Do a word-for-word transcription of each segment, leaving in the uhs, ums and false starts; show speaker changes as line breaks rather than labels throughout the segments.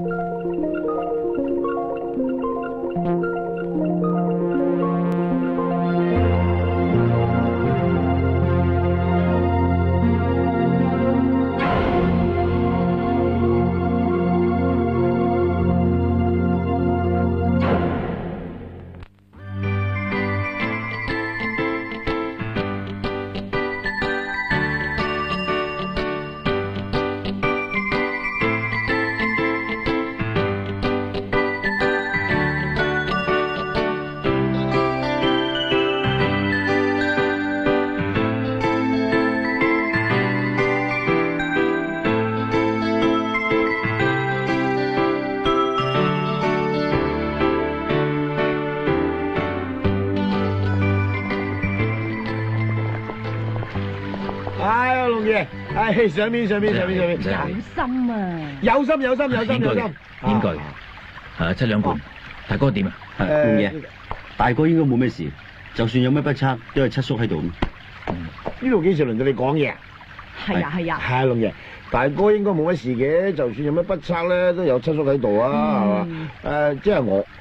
係上面上面上面上面，
有心啊！
有心有心有心有心，
應該係七兩半。大哥點啊？
龍爺，大哥應該冇咩事，就算有咩不測，都係七叔喺度。
呢度幾時輪到你講嘢啊？
係啊係啊。
係龍爺，大哥應該冇乜事嘅，就算有咩不測咧，都有七叔喺度啊，係嘛？誒，即係我。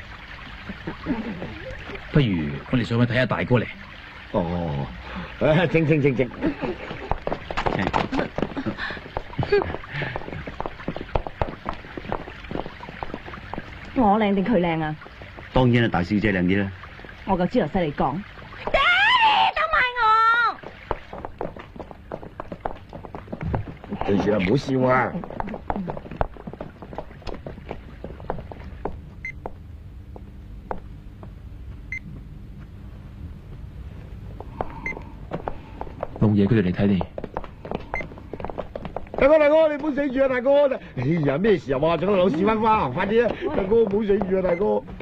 不如我哋上去睇下大哥嚟。
哦，誒，靜靜靜靜。
我靚定佢靚啊？
當然係大小姐靚啲啦。
我夠知頭犀利講，爹等埋我。
對住啦，唔好笑啊！
龍爺佢哋嚟睇你。
大哥大哥，你唔好死住啊！大哥，哎呀，咩時候啊？仲喺度老屎忽忽，快啲啊！大哥，唔好死住啊！大哥，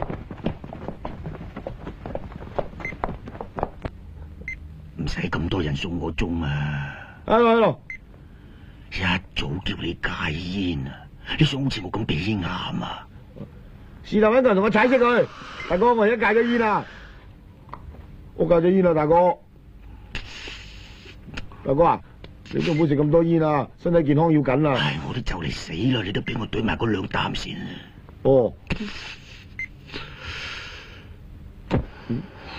唔使咁多人送我鐘啊！
喺度喺度，
一早叫你戒煙啊！你想好似我咁鼻咽癌啊？
是但搵個人同我踩熄佢。大哥，我而家戒咗煙啦，我戒咗煙啦，大哥。大哥啊！你都唔好食咁多煙啊，身體健康要緊啊！
唉，我都就嚟死啦，你都俾我懟埋嗰兩啖先。
哦。
嗯、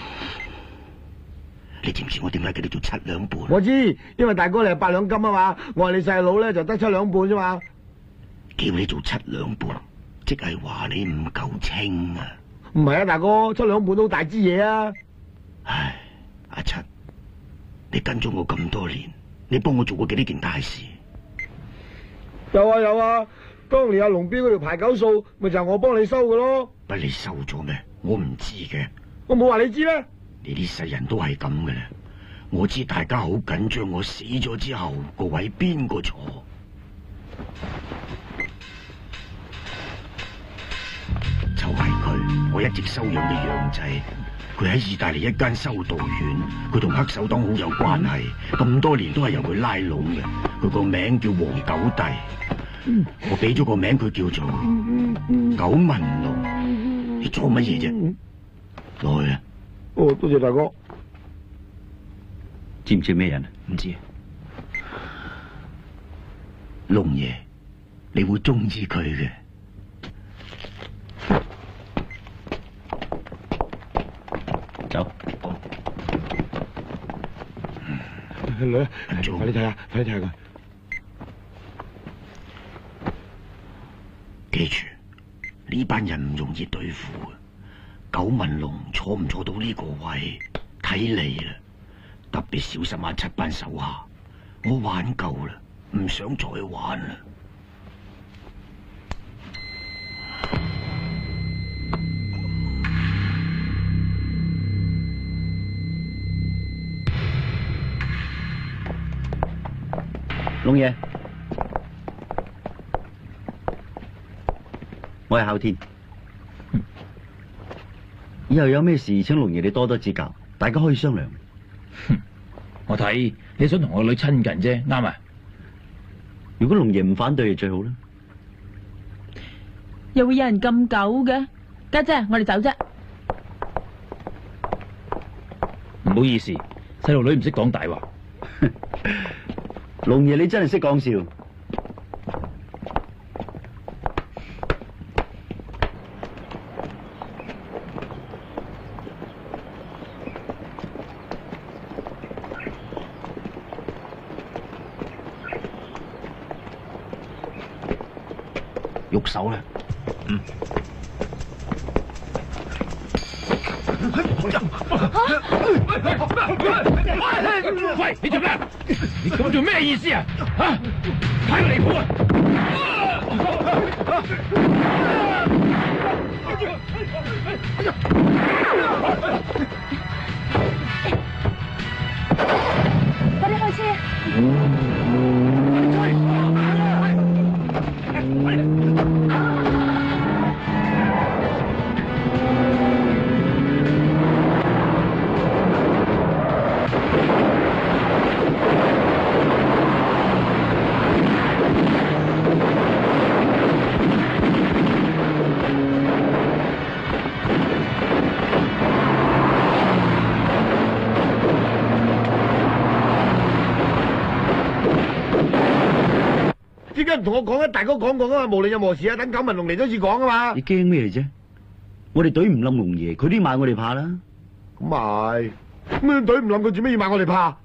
你知唔知我點解叫你做七兩半？
我知，因為大哥你係八兩金啊嘛，我係你細佬咧就得七兩半啫嘛。
叫你做七兩半，即係話你唔夠清啊！
唔係啊，大哥，七兩半都大支嘢啊！
唉，阿七，你跟咗我咁多年。你幫我做過幾多件大事？
有啊有啊，當年阿龍標嗰條排九數，咪就係我幫你收嘅咯。
不你收咗咩？我唔知嘅。
我冇話你知咩？
你啲世人都係咁嘅啦。我知大家好緊張，我死咗之後個位邊個坐？就係佢，我一直收養嘅養仔。佢喺意大利一間修道院，佢同黑手黨好有關係，咁多年都係由佢拉攏嘅。佢個名叫黃九弟，我俾咗個名佢叫做九紋龍。你做乜嘢啫？落去啊！
哦，多謝大哥。
知唔知咩人啊？
唔知。龍爺，你會中意佢嘅。
走。
女啊，快啲睇下，快啲睇下佢。
記住，呢班人唔容易對付啊！九紋龍坐唔坐到呢個位，睇你啦。特別小心阿七班手下，我玩夠啦，唔想再玩啦。
龍爺，我係哮天。以後有咩事，請龍爺你多多指教，大家可以商量。
我睇你想同我女親近啫，啱啊！
如果龍爺唔反對，就最好啦。
又會有人咁狗嘅？家姐，我哋走啫。
唔好意思，細路女唔識講大話。
龍爺你真係識講笑。 喐手啦。
嗯。喂，你做咩？你咁做咩意思啊？吓，太離譜啊！
快啲開車！
點解唔同我講啊？大哥講過啊嘛，無論任何事啊，等九紋龍嚟咗至講啊嘛。
你驚咩嚟啫？我哋懟唔冧龍爺，佢都買我哋怕啦。
咁咪咩懟唔冧佢，做咩要買我哋怕？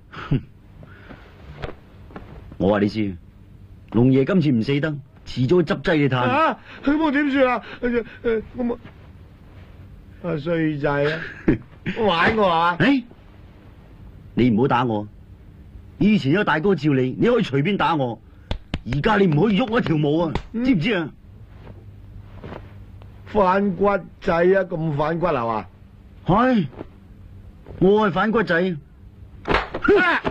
我話你知，龍爺今次唔死得，遲早執劑你嘆。
啊！咁我點算啊？誒誒，我冇啊衰仔啊！玩我啊！
誒，你唔好打我。以前有大哥照你，你可以隨便打我。而家你唔可以喐我一條毛啊，
嗯、
知唔知啊？
反骨仔啊，咁反骨係嘛？
係，我係反骨仔。
啊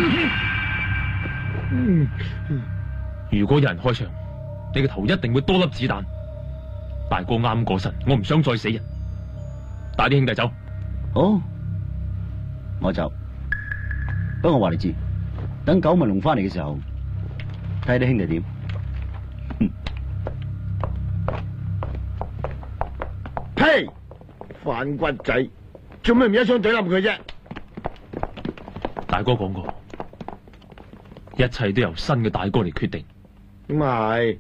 嗯、
如果有人開槍，你個頭一定會多粒子彈。大哥啱過身，我唔想再死人。帶啲兄弟走。
好，我走。不過我話你知，等九紋龍翻嚟嘅時候。睇啲兄弟點？
呸！反骨仔，做咩唔一槍懟冧佢啫？
大哥講過，一切都由新嘅大哥嚟決定。
咁係，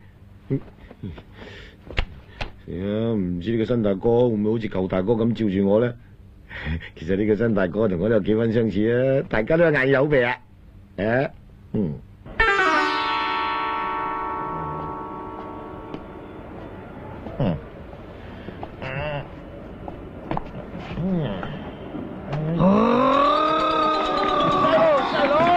啊唔知呢個新大哥會唔會好似舊大哥咁照住我咧？其實呢個新大哥同我都有幾分相似啊！大家都有眼有鼻啊！誒，嗯。嗯，嗯，嗯，細佬，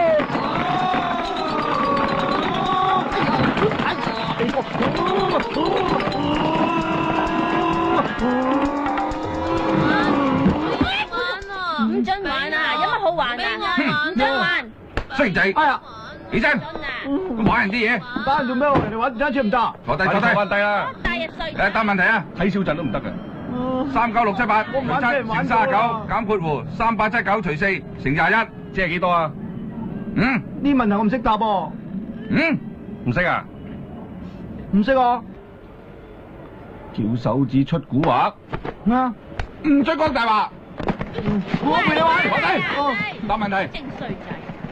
唔准玩啊！有乜好玩啊？唔准玩！
衰仔，
哎呀，
起身，玩人啲嘢，
打人做咩？人哋玩電單車唔得？
坐低坐低，坐低啦。
大日歲。
誒，答問題啊，睇小陣都唔得嘅。三九六七八，除七乘三十九，減括弧三八七九除四乘廿一，即係幾多啊？嗯？
呢問題我唔識答噃。
嗯？唔識啊？
唔識啊？
叫手指出蠱惑？
啊？
唔准講大話。
我陪你玩。
坐低。答問題。
正衰仔。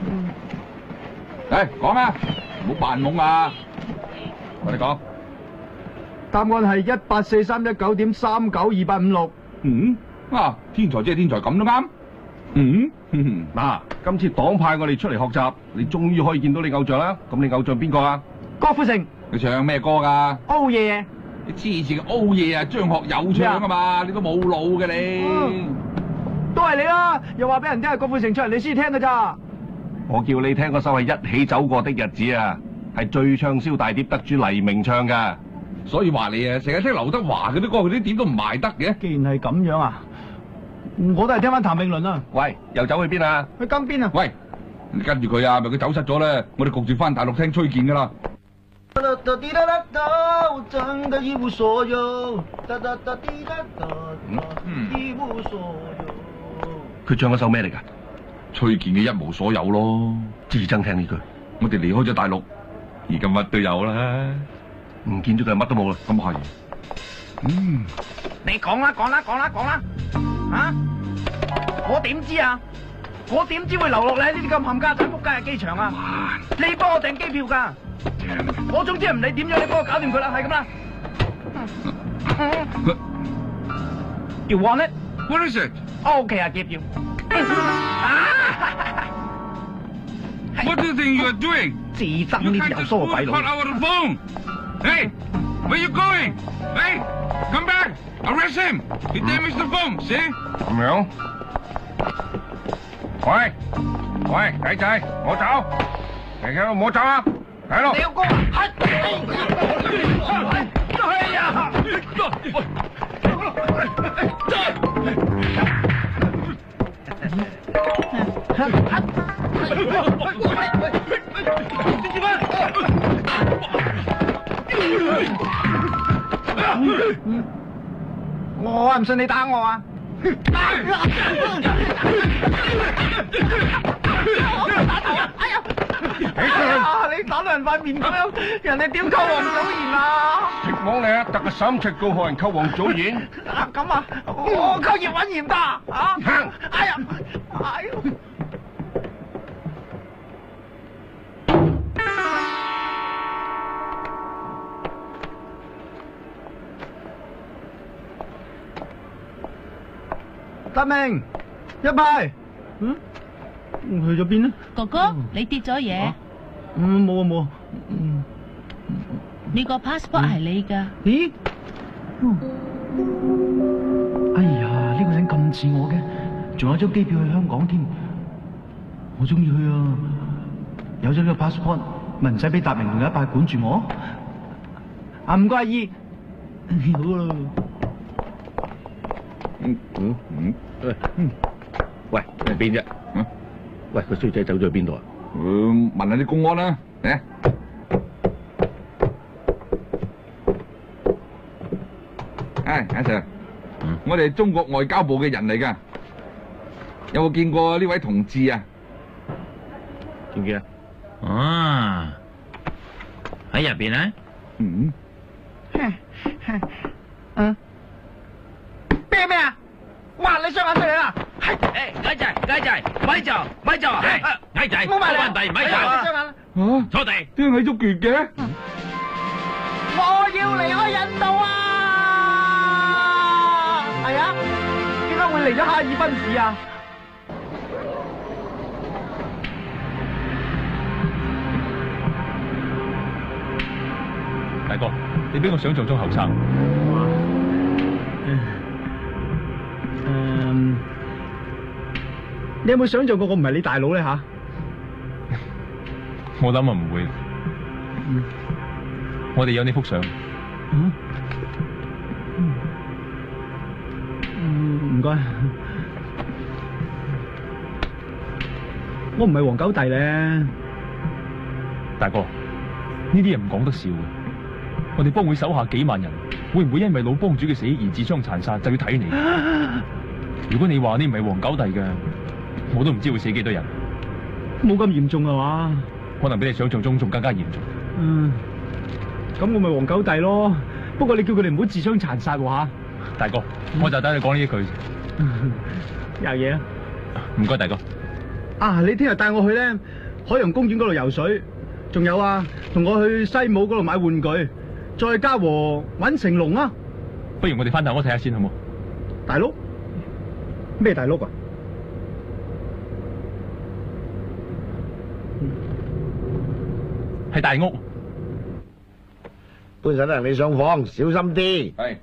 嚟講啊，唔好扮懵啊！我哋講。
答案係一八四三一九點三九二八五六。
嗯？啊，天才即係天才，咁都啱。嗯？嗱，今次黨派我哋出嚟學習，你終於可以見到你偶像啦。咁你偶像邊個啊？
郭富城。
你唱咩歌㗎？
歐爺。
你黐線嘅歐爺啊，張學友唱㗎嘛，你都冇腦嘅你。
都係你啦，又話俾人聽係郭富城唱，你先聽㗎咋？
我叫你聽嗰首係一起走過的日子啊，係最暢銷大碟得主黎明唱㗎。所以話你啊，成日聽劉德華嗰啲歌，佢啲點都唔賣得嘅。
既然係咁樣啊，我都係聽翻譚詠麟啦。
喂，又走去邊啊？
去金邊啊？
喂，你跟住佢啊，咪佢走失咗咧，我哋焗住翻大陸聽崔健㗎啦。
我真的一無所有。一無所有。
佢唱嗰首咩嚟㗎？崔健嘅一無所有咯。至憎聽呢句。我哋離開咗大陸，而家乜都有啦。唔見咗佢乜都冇啦。咁係。嗯。
你講啦，講啦，講啦，講啦。啊？我點知啊？我點知會留落嚟呢啲咁冚家鏟仆街嘅機場啊？你幫我訂機票㗎。我總之唔理點樣，你幫我搞掂佢啦，係咁啦。You want it?
What is it?
Okay, I give you.
What do you think you are doing?
自憎呢啲有鬚嘅鬼佬。
Cut out the phone. Hey, Where you going? Hey, come back! Arrest him! He damaged the phone. See? 咁樣？喂喂，仔仔，我走，你喺度唔好走啊！喺度。
你有哥啊！哎呀！我唔信你打我啊！哎呀！哎呀！你打到人塊面咁樣，人哋點溝王祖賢啊？
食網你啊，特個三尺高學人溝王祖賢。
啊咁啊，我溝葉允賢得啊？
行！
哎呀！哎呀！德明，一派，嗯，去咗邊呢？
哥哥，你跌咗嘢？
嗯，冇啊冇啊。嗯，
呢個 passport 係你㗎。
咦？哎呀，呢個人咁似我嘅，仲有張機票去香港添，我中意去啊！有咗呢個 passport，咪唔使俾達明同一派管住我。啊，唔該阿姨，好啦。
嗯嗯嗯，嗯，喂，喺邊啫？嗯，喂，個衰仔走咗去邊度啊？嗯，問下啲公安啦，嚟。唉，阿 Sir，我哋係中國外交部嘅人嚟㗎，有冇見過呢位同志啊？見唔見啊？
啊，喺入邊咧？
嗯。
嗯。咩咩啊？哇！你雙眼出嚟啦！
係，誒，矮仔，矮仔，咪就，咪就，係，矮仔，
冇埋嚟，
冇問題，咪就，
雙眼。
嚇！
坐地。
點解喺足拳嘅？
我要離開印度啊！係啊，點解會嚟咗哈爾濱市啊？
大哥，你比我想象中後生。
嗯，你有冇想象過我唔係你大佬咧吓？
我諗啊唔會。
嗯，
我哋有呢幅相。
嗯，嗯，唔該。我唔係黃狗弟咧。
大哥，呢啲嘢唔講得笑嘅。我哋幫會手下幾萬人，會唔會因為老幫主嘅死而自相殘殺，就要睇你。如果你話你唔係黃狗弟嘅，我都唔知會死幾多人。
冇咁嚴重啊嘛？
可能比你想象中仲更加嚴重。
嗯，咁我咪黃狗弟咯。不過你叫佢哋唔好自相殘殺喎吓。
大哥，我就等你講呢一句。
有嘢啊！
唔該，大哥。
啊，你聽日帶我去咧海洋公園嗰度游水，仲有啊，同我去西武嗰度買玩具，再加和搵成龍啊！
不如我哋翻大屋睇下先好冇？
大碌？咩大碌啊？
係大屋。
搬晒得人你上房，小心啲。
係。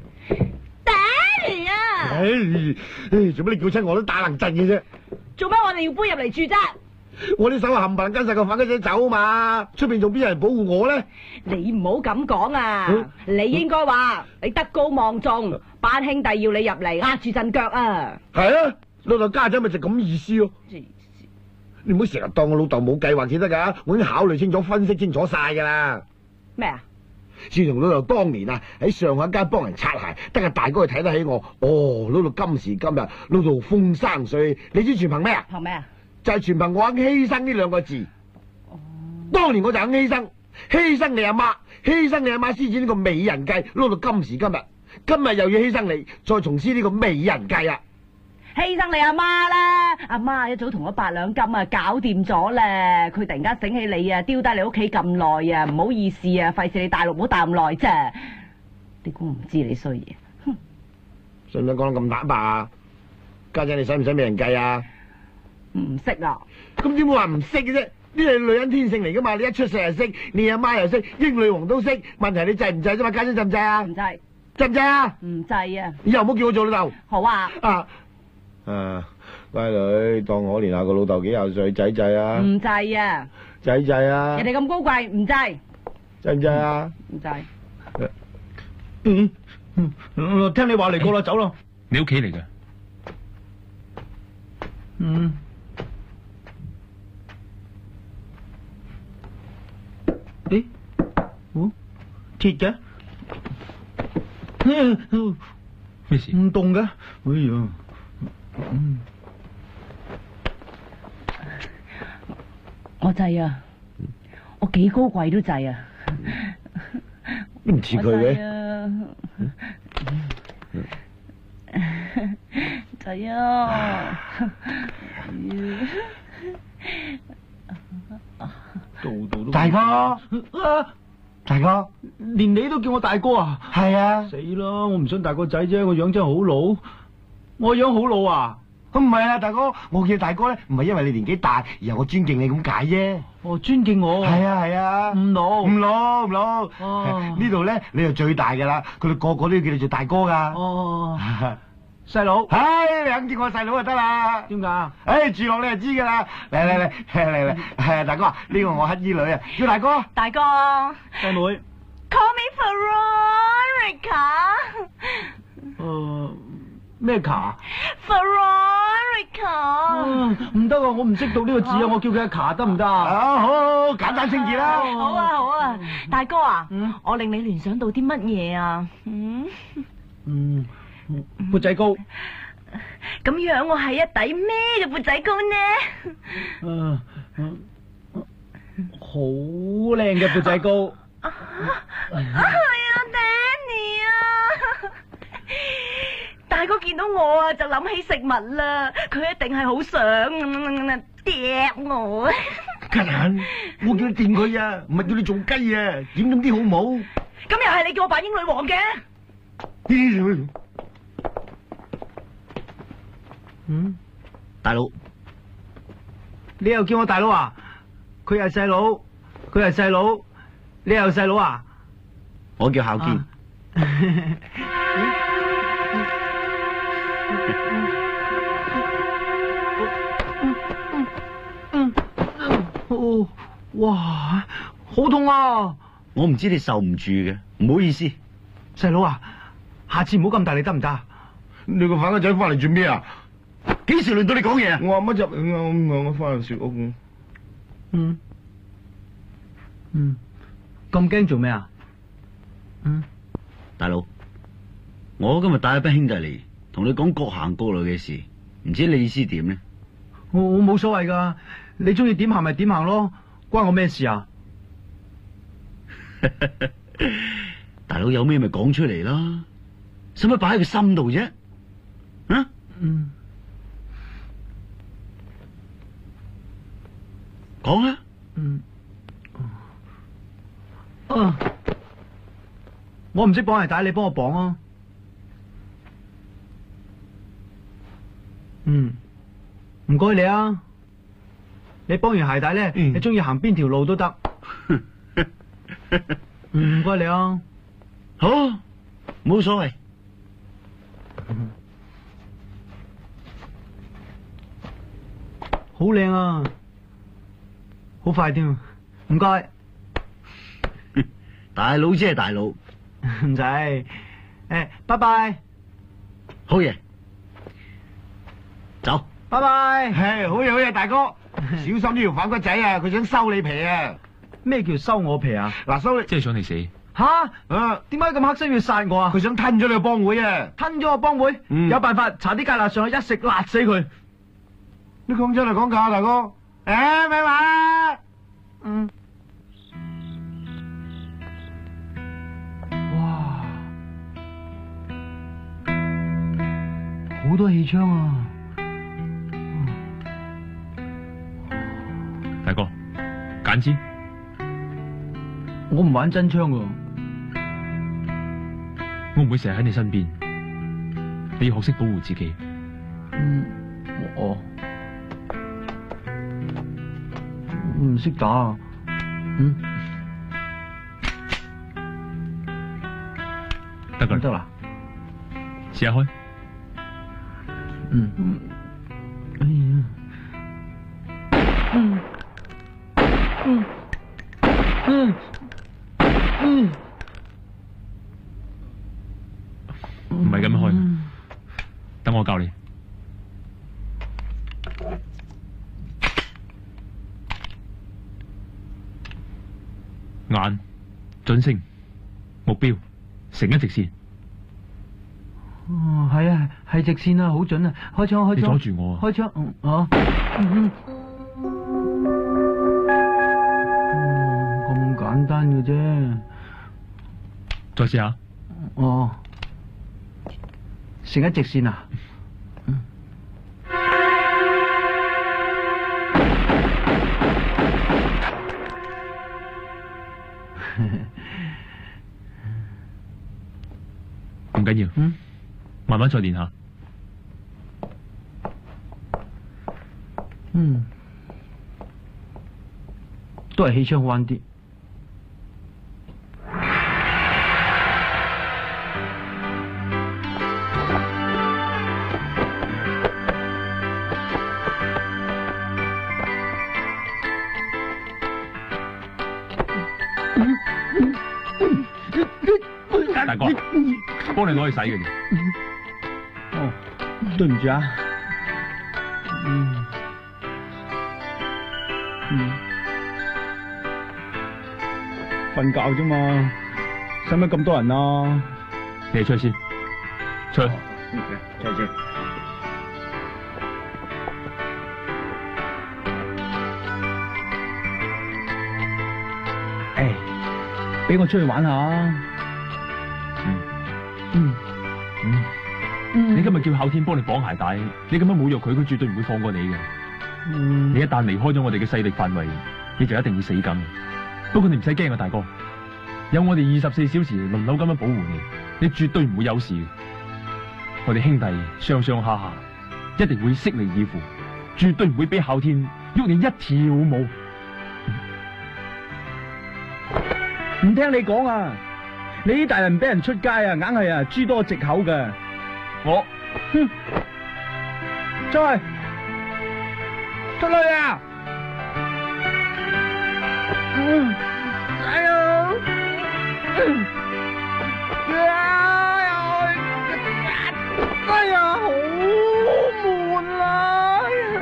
爹啊！
唉，做乜你叫親我都打冷震嘅啫？
做乜我哋要搬入嚟住啫？
我啲手冚唪唥跟晒個反家姐走嘛，出邊仲邊有人保護我咧？
你唔好咁講啊！你應該話你德高望重，班兄弟要你入嚟壓住陣腳啊！
係啊，老豆家長咪就咁意思咯。你唔好成日當我老豆冇計劃先得噶，我已經考慮清楚、分析清楚晒噶啦。
咩啊？
自從老豆當年啊喺上海街幫人擦鞋，得個大哥去睇得起我，哦，老豆今時今日老豆風生水，你知全憑咩啊？
憑咩啊？
就係全憑我肯犧牲呢兩個字。
哦，
當年我就肯犧牲，犧牲你阿媽，犧牲你阿媽施展呢個美人計，撈到今時今日，今日又要犧牲你，再從施呢個美人計啊！
犧牲你阿媽啦，阿媽一早同我八兩金啊，搞掂咗咧。佢突然間醒起你啊，丟低你屋企咁耐啊，唔好意思啊，費事你大陸唔好搭咁耐啫。你估我唔知你衰嘢？哼！
使唔使講得咁坦白啊？家姐你使唔使美人計啊？
唔識啊？
咁點會話唔識嘅啫？ 呢係女人天性嚟噶嘛，你一出世就識，你阿媽又識，英女王都識，問題你制唔制啫嘛？家姐制唔制啊？
唔制，
制唔制啊？
唔制啊！
以後唔好叫我做老豆。
好啊。
啊啊，乖女，當可憐下個老豆幾廿歲，制唔制啊？
唔制啊！
制唔制啊？
人哋咁高貴，唔制。
制唔制啊？
唔制。
嗯嗯，聽你話嚟過啦，走啦。
你屋企嚟嘅。
嗯。誒，哦，鐵嘅。
咩事？
唔凍嘅。哎呀。嗯。
我制啊！我幾高貴都制啊！
都唔似佢嘅。
制啊！
度度都
大哥，
啊！
大哥，
連你都叫我大哥啊？
係啊。
死啦！我唔想大個仔啫，我樣真係好老。我樣好老啊？
咁唔係啊，大哥，我叫大哥咧，唔係因為你年紀大，而係我尊敬你咁解啫。
哦，尊敬我。
係啊係啊。
唔老。
唔老唔老。
哦。
呢度咧，你就最大噶啦，佢哋個個都要叫你做大哥噶。
哦。細佬。
唉，你肯叫我細佬就得啦。
點解？
唉，住落你就知噶啦。嚟嚟嚟嚟嚟，係大哥，呢個我乞衣女啊，叫大哥。
大哥。
細妹。
Call me Veronica。
誒，咩卡
？Veronica。
唔得啊，我唔識讀呢個字啊，我叫佢阿卡得唔得啊？
啊，好，簡單清潔啦。
好啊好啊，大哥啊，我令你聯想到啲乜嘢啊？嗯。
嗯。缽仔糕。
咁樣我係一底咩嘅缽仔糕呢？
嗯，好靚嘅缽仔糕。
啊，係啊 ，Danny 啊！大哥見到我啊，就諗起食物啦，佢一定係好想嗲我。
吉人，我叫你掂佢啊，唔係叫你做雞啊，點咁啲好冇？
咁又係你叫我扮英女王嘅？
嗯，
大佬，
你又叫我大佬啊？佢係細佬，佢係細佬，你又細佬啊？
我叫孝堅。
哦，哇，好痛啊！
我唔知你受唔住嘅，唔好意思。
細佬啊，下次唔好咁大力得唔得？
你個反家仔翻嚟做咩啊？
幾時輪到你講嘢啊？
我阿媽入我我翻嚟雪屋。
嗯嗯，咁驚做咩啊？嗯，
大佬，我今日帶一班兄弟嚟，同你講各行各類嘅事，唔知你意思點呢？
我我冇所謂噶，你中意點行咪點行咯，關我咩事啊？
大佬有咩咪講出嚟啦，使乜擺喺個心度啫？啊？
嗯。
講啊！
嗯。啊！我唔識綁鞋帶，你幫我綁啊！嗯，唔該你啊！你綁完鞋帶咧，嗯、你中意行邊條路都得。唔該你啊！
好，冇所謂。
好靚啊！好快添，唔該。
大佬即係大佬，唔
使。誒，拜拜。
好嘢，走。
拜拜。
係，好嘢好嘢，大哥，小心呢條反骨仔啊！佢想收你皮啊！
咩叫收我皮啊？
嗱，收你，
即係想你死。
吓？啊？點解咁黑心要殺我啊？
佢想吞咗你個幫會啊！
吞咗個幫會？嗯、有辦法搽啲芥辣上去，一食辣死佢。
你講真係講假，大哥？誒、欸，咪話？
嗯。哇！好多氣槍啊！
大哥，揀支。
我唔玩真槍噶。
我唔會成日喺你身邊，你要學識保護自己。
嗯，我唔識打啊。嗯，
得噶
得啦。
試下開。
嗯。哎呀。嗯。嗯。嗯。嗯。
唔係咁樣開，等我教你。眼準星，目標成一直線。
哦，係啊，係直線啊，好準啊！開槍，開槍！
你阻住我啊！
開槍，嗯，啊，嗯，咁簡單嘅啫。
再試下。
哦，成一直線啊！
唔緊要，
嗯，
慢慢再練下。
嗯，都係氣槍好玩啲。
大哥，幫你攞去洗嘅啫。
哦，對唔住啊。嗯。嗯。瞓覺啫嘛，使乜咁多人啊？
你哋出去先，出去。
出去先。
誒，俾我出去玩下。
嗯嗯嗯，你今日叫孝天幫你綁鞋帶，你咁樣侮辱佢，佢絕對唔會放過你嘅。
嗯，
你一旦離開咗我哋嘅勢力範圍，你就一定會死緊。不過你唔使驚啊，大哥，有我哋二十四小時輪流咁樣保護你，你絕對唔會有事。我哋兄弟上上下下一定會悉力以赴，絕對唔會俾孝天喐你一條毛。
唔聽你講啊！你啲大人俾人出街啊，硬係啊諸多藉口嘅。
我，
哼，出去，出去啊！嗯，哎呀，嗯，哎呀，哎呀，好悶啊！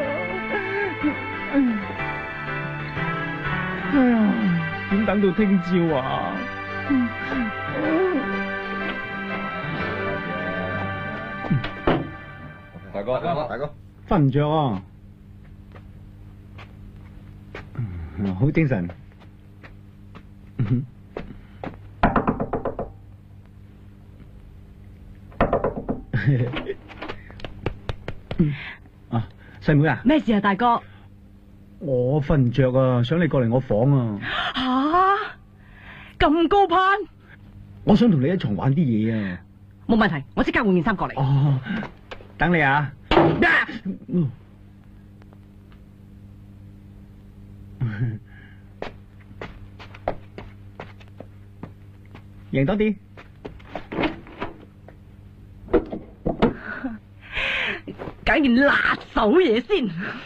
哎呀，點等到聽朝啊？
大哥，大哥，
瞓唔着啊！好精神。啊，細妹啊！
咩事啊，大哥？
我瞓唔着啊，想你過嚟我房啊！
吓，咁高攀？
我想同你一床玩啲嘢啊！
冇問題，我即刻換件衫過嚟。
哦，等你啊！啊嗯贏多啲，
揀件辣手嘢先。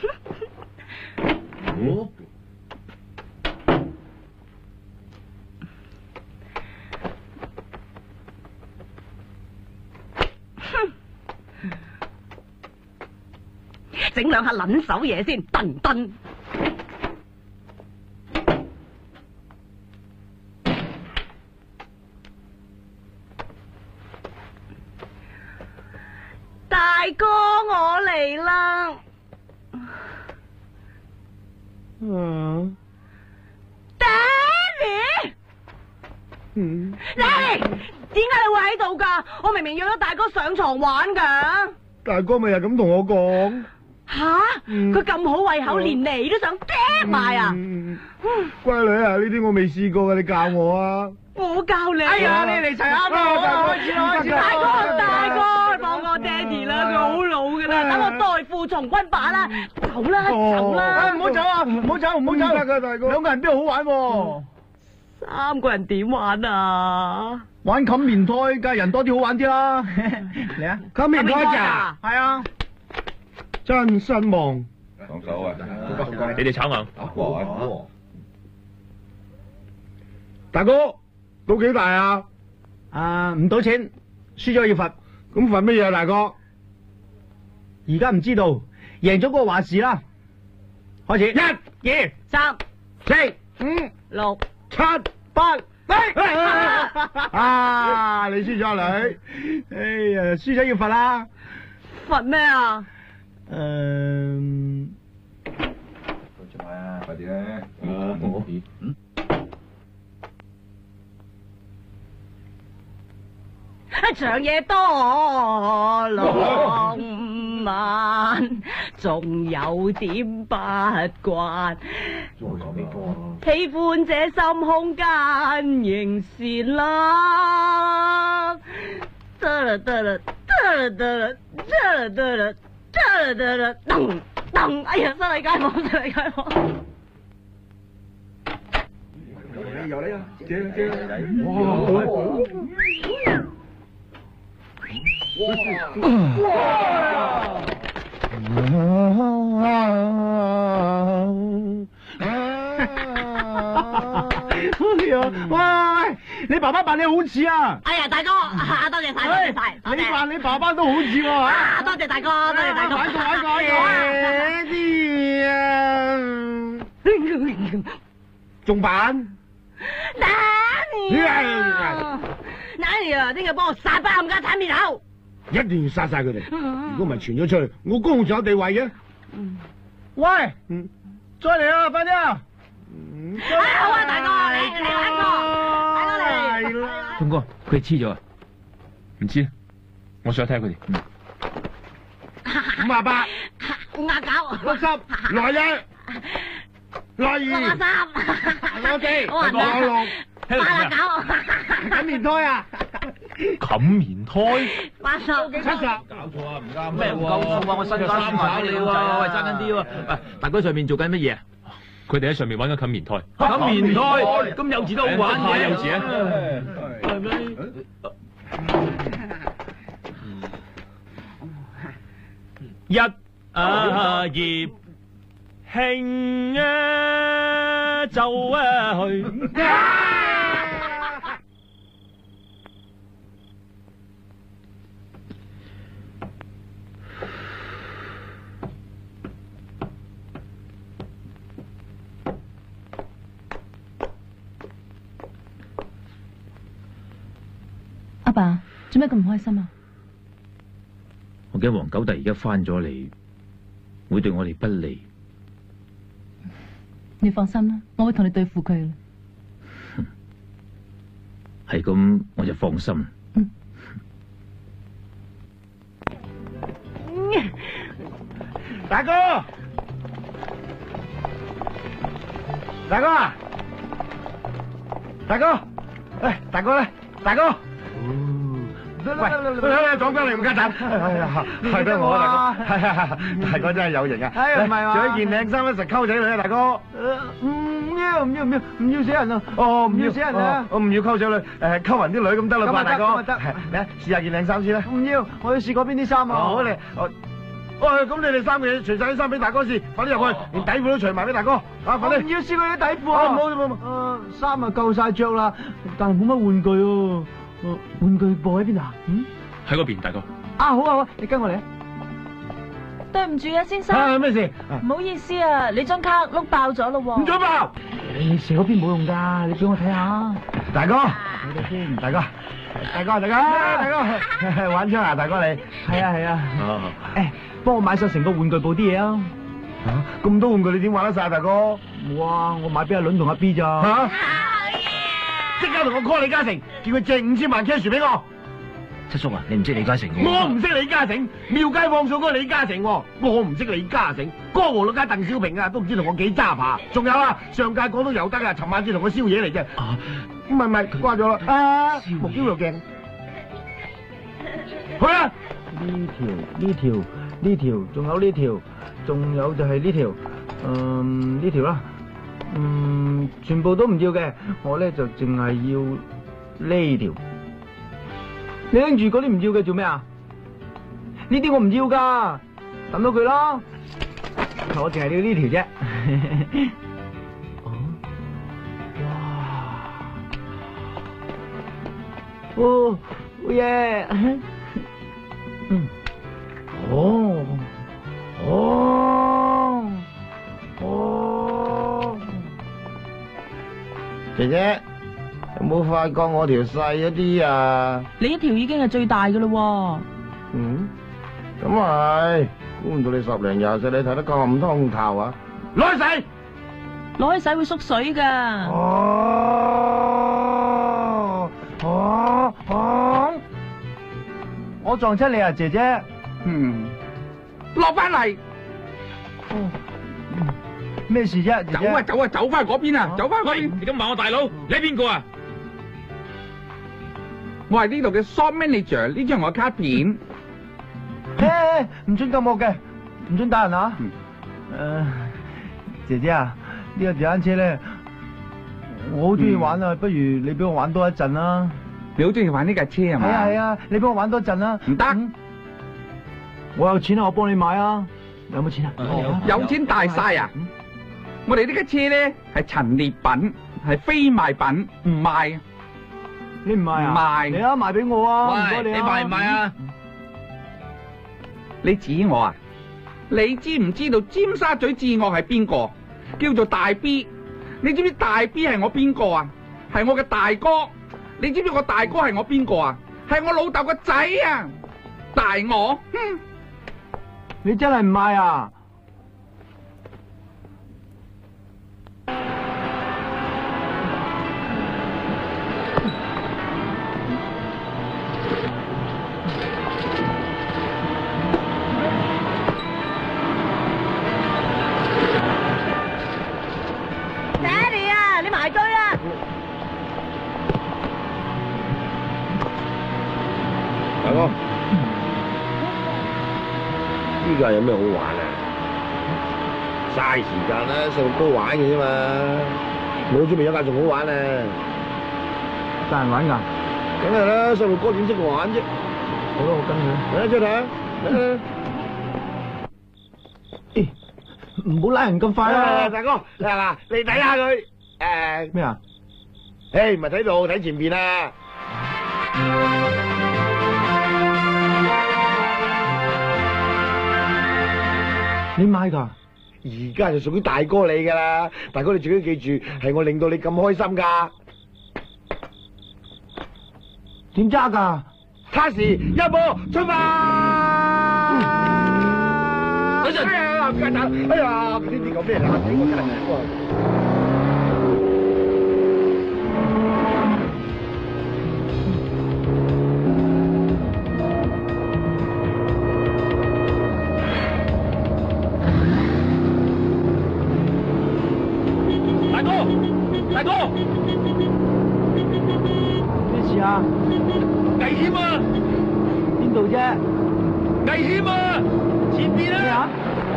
哦
整兩下撚手嘢先，燉燉。大哥，我嚟啦！
嗯，
爹哋，
嗯，
爹哋，點解你會喺度噶？我明明約咗大哥上床玩噶。
大哥咪又咁同我講。
吓，佢咁好胃口，連你都想嗲埋啊！
乖女啊，呢啲我未試過噶，你教我啊！
我教你。
哎呀，你嚟齊啱啦！開始啦，開始啦！
大哥，大哥，幫我爹哋啦，佢好老噶啦，等我代父做從軍把啦，走啦走
哎
啦！
唔好走啊！唔好走，唔好走！
得噶，大哥。
兩個人邊度好玩喎？
三個人點玩啊？
玩冚棉胎，梗係人多啲好玩啲啦。嚟啊！
冚棉胎咋？
係啊！
真失望。
放手啊！
你哋炒硬。
大哥，賭幾大啊？
啊，唔賭錢，輸咗要罰。
咁罰乜嘢啊，大哥？
而家唔知道，贏咗嗰個話事啦。開始，一、二、
三、
四、
五、
六、
七、
八，
啊！你輸咗啊女。
哎呀，輸咗要罰啦。
罰咩啊？
誒，
快啲咧！
長夜多浪漫，仲有點不慣。喜歡這心空間仍是啦。得啦得啦得啦得啦得啦得啦得啦得啦，噔噔！哎呀，新嚟街坊，新嚟街坊。
有嚟啊！借借！
喂，你爸爸扮你好似啊！
哎呀，大哥，多謝晒，多謝晒，
你扮你爸爸都好似喎嚇！
多謝大哥，多謝大哥。
玩過玩過嘢啲啊！仲扮？
打你啊！打你啊！聽日幫我殺班冚家鏟面口。
一定要殺晒佢哋，如果唔係傳咗出去，我公仲有地位嘅。
喂，嗯，再嚟啊，快啲啊！
好啊，大哥，嚟嚟玩過，大哥嚟。
東哥，佢哋黐咗啊？唔知，我想睇下佢哋。
五啊八，
五啊九，
六十，來一，來二，
六啊三，
六四，
我話唔
六六，
八啊九，
冚棉胎啊！
冚棉胎。
八十，
七十，
搞錯啊，唔啱咩唔夠數啊！我身家輸埋俾你喎，喂，爭緊啲喎！喂，大哥上面做緊乜嘢？
佢哋喺上面玩緊冚棉胎。
冚棉胎，咁幼稚都好玩嘅。
太幼稚啊！
係咪？
一啊葉興啊就啊去。
阿爸，做咩咁唔開心啊？
我驚黃九弟而家翻咗嚟，會對我哋不利。
你放心啦，我會同你對付佢。
係咁，我就放心。
嗯。
大哥，大哥啊，大哥，誒，大哥咧，大哥。喂，講翻嚟唔家陣，係得我啊，大哥，係啊，大哥真係有型啊！
哎呀唔係嘛
着一件靚衫一實溝仔女啊，大哥。
唔要唔要唔要唔要死人啊！
哦，唔
要死人啊！
我唔要溝仔女，誒溝勻啲女咁得啦吧，大哥。
咁啊得，
嚟啊，試下件靚衫先啦。
唔要，我要試過邊啲衫啊！
好你，哦，喂，咁你哋三個嘢除晒啲衫俾大哥試，快啲入去，連底褲都除埋俾大哥，啊，快啲！
唔要試過啲底褲
啊，
啊！
唔好唔好，
誒，衫啊夠晒着啦，但係冇乜玩具喎。玩具部喺邊度啊？嗯？
喺嗰邊，大哥。
啊好啊好啊，你跟我嚟啊！
對唔住啊，先生。
啊咩事？
唔好意思啊，你張卡碌爆咗咯喎。
唔准爆！
你射嗰邊冇用㗎，你俾我睇下。
大哥，睇睇先，大哥，大哥，大哥，大哥，玩槍啊，大哥你？
係啊係啊。
哦。
誒，幫我買晒成個玩具部啲嘢啊！
嚇，咁多玩具你點玩得晒，大哥？
哇！我買俾阿倫同阿 B 咋？
嚇！即刻同我 call 李嘉誠，叫佢借五千萬 cash 俾我。
七叔啊，你唔識李嘉誠嘅？
我唔識李嘉誠，廟街放數嗰個李嘉誠喎，我唔識李嘉誠。江湖六街鄧小平啊，都唔知同我幾揸扒。仲有啊，上屆廣東尤德啊，尋晚先同我宵夜嚟啫。唔係唔係，掛咗啦。啊，目標又鏡。去啊！
呢條呢條呢條，仲有呢條，仲有就係呢條，嗯呢條啦，嗯全部都唔要嘅，我咧就淨係要呢條。你拎住嗰啲唔要嘅做咩啊？呢啲我唔要噶，抌咗佢咯。我淨係要呢條啫。哦，好嘢！嗯，哦，哦，哦，姐姐有冇發覺我條細一啲啊？
你一條已經係最大噶咯。
嗯，咁係，估唔到你十零廿歲，你睇得咁通透啊！攞去洗，
攞去洗會縮水噶。
哦，哦，哦，我撞親你啊，姐姐。嗯，落翻嚟。哦，咩事啫？
走啊走啊，走翻去嗰邊啊，走翻去嗰邊。你咁話我大佬，你係邊個啊？我係呢度嘅 shop manager，呢張我卡片。
誒，唔准咁惡嘅，唔准打人啊！誒，姐姐啊，呢個電單車咧，我好中意玩啊，不如你俾我玩多一陣啦。
你好中意玩呢架車係嘛？
係啊係啊，你俾我玩多陣啦。
唔得，
我有錢啊，我幫你買啊。有冇錢啊？
有錢大晒啊！我哋呢架車咧係陳列品，係非賣品，唔賣。
你唔賣啊？
唔賣。
你啊，賣俾我啊！唔該
喂，
你
你賣唔賣啊？你指我啊？你知唔知道尖沙咀至惡係邊個？叫做大 B。你知唔知大 B 係我邊個啊？係我嘅大哥。你知唔知我大哥係我邊個啊？係我老豆個仔啊！大我，哼！
你真係唔賣啊？
大哥，呢架有咩好玩啊？嘥時間啦，細路哥玩嘅啫嘛。我準備有架仲好玩啊！
大人玩㗎？
梗係啦，細路哥點識玩啫？
好啦，我跟佢。
嚟啦，出嚟啊！
唔好拉人咁快啊！
大哥，嗱嗱，你睇下佢誒
咩啊？
誒，唔係睇度，睇前邊啊！
你買㗎？
而家就屬於大哥你噶啦，大哥你最緊要記住，係我令到你咁開心噶。
點揸㗎？
卡時一步出發！等陣，哎呀，唔該晒，哎呀，呢啲講咩嚟？嚇死我真係！
大哥，
咩事啊？
危險啊！
邊度啫？
危險啊！前邊啊！
咩啊？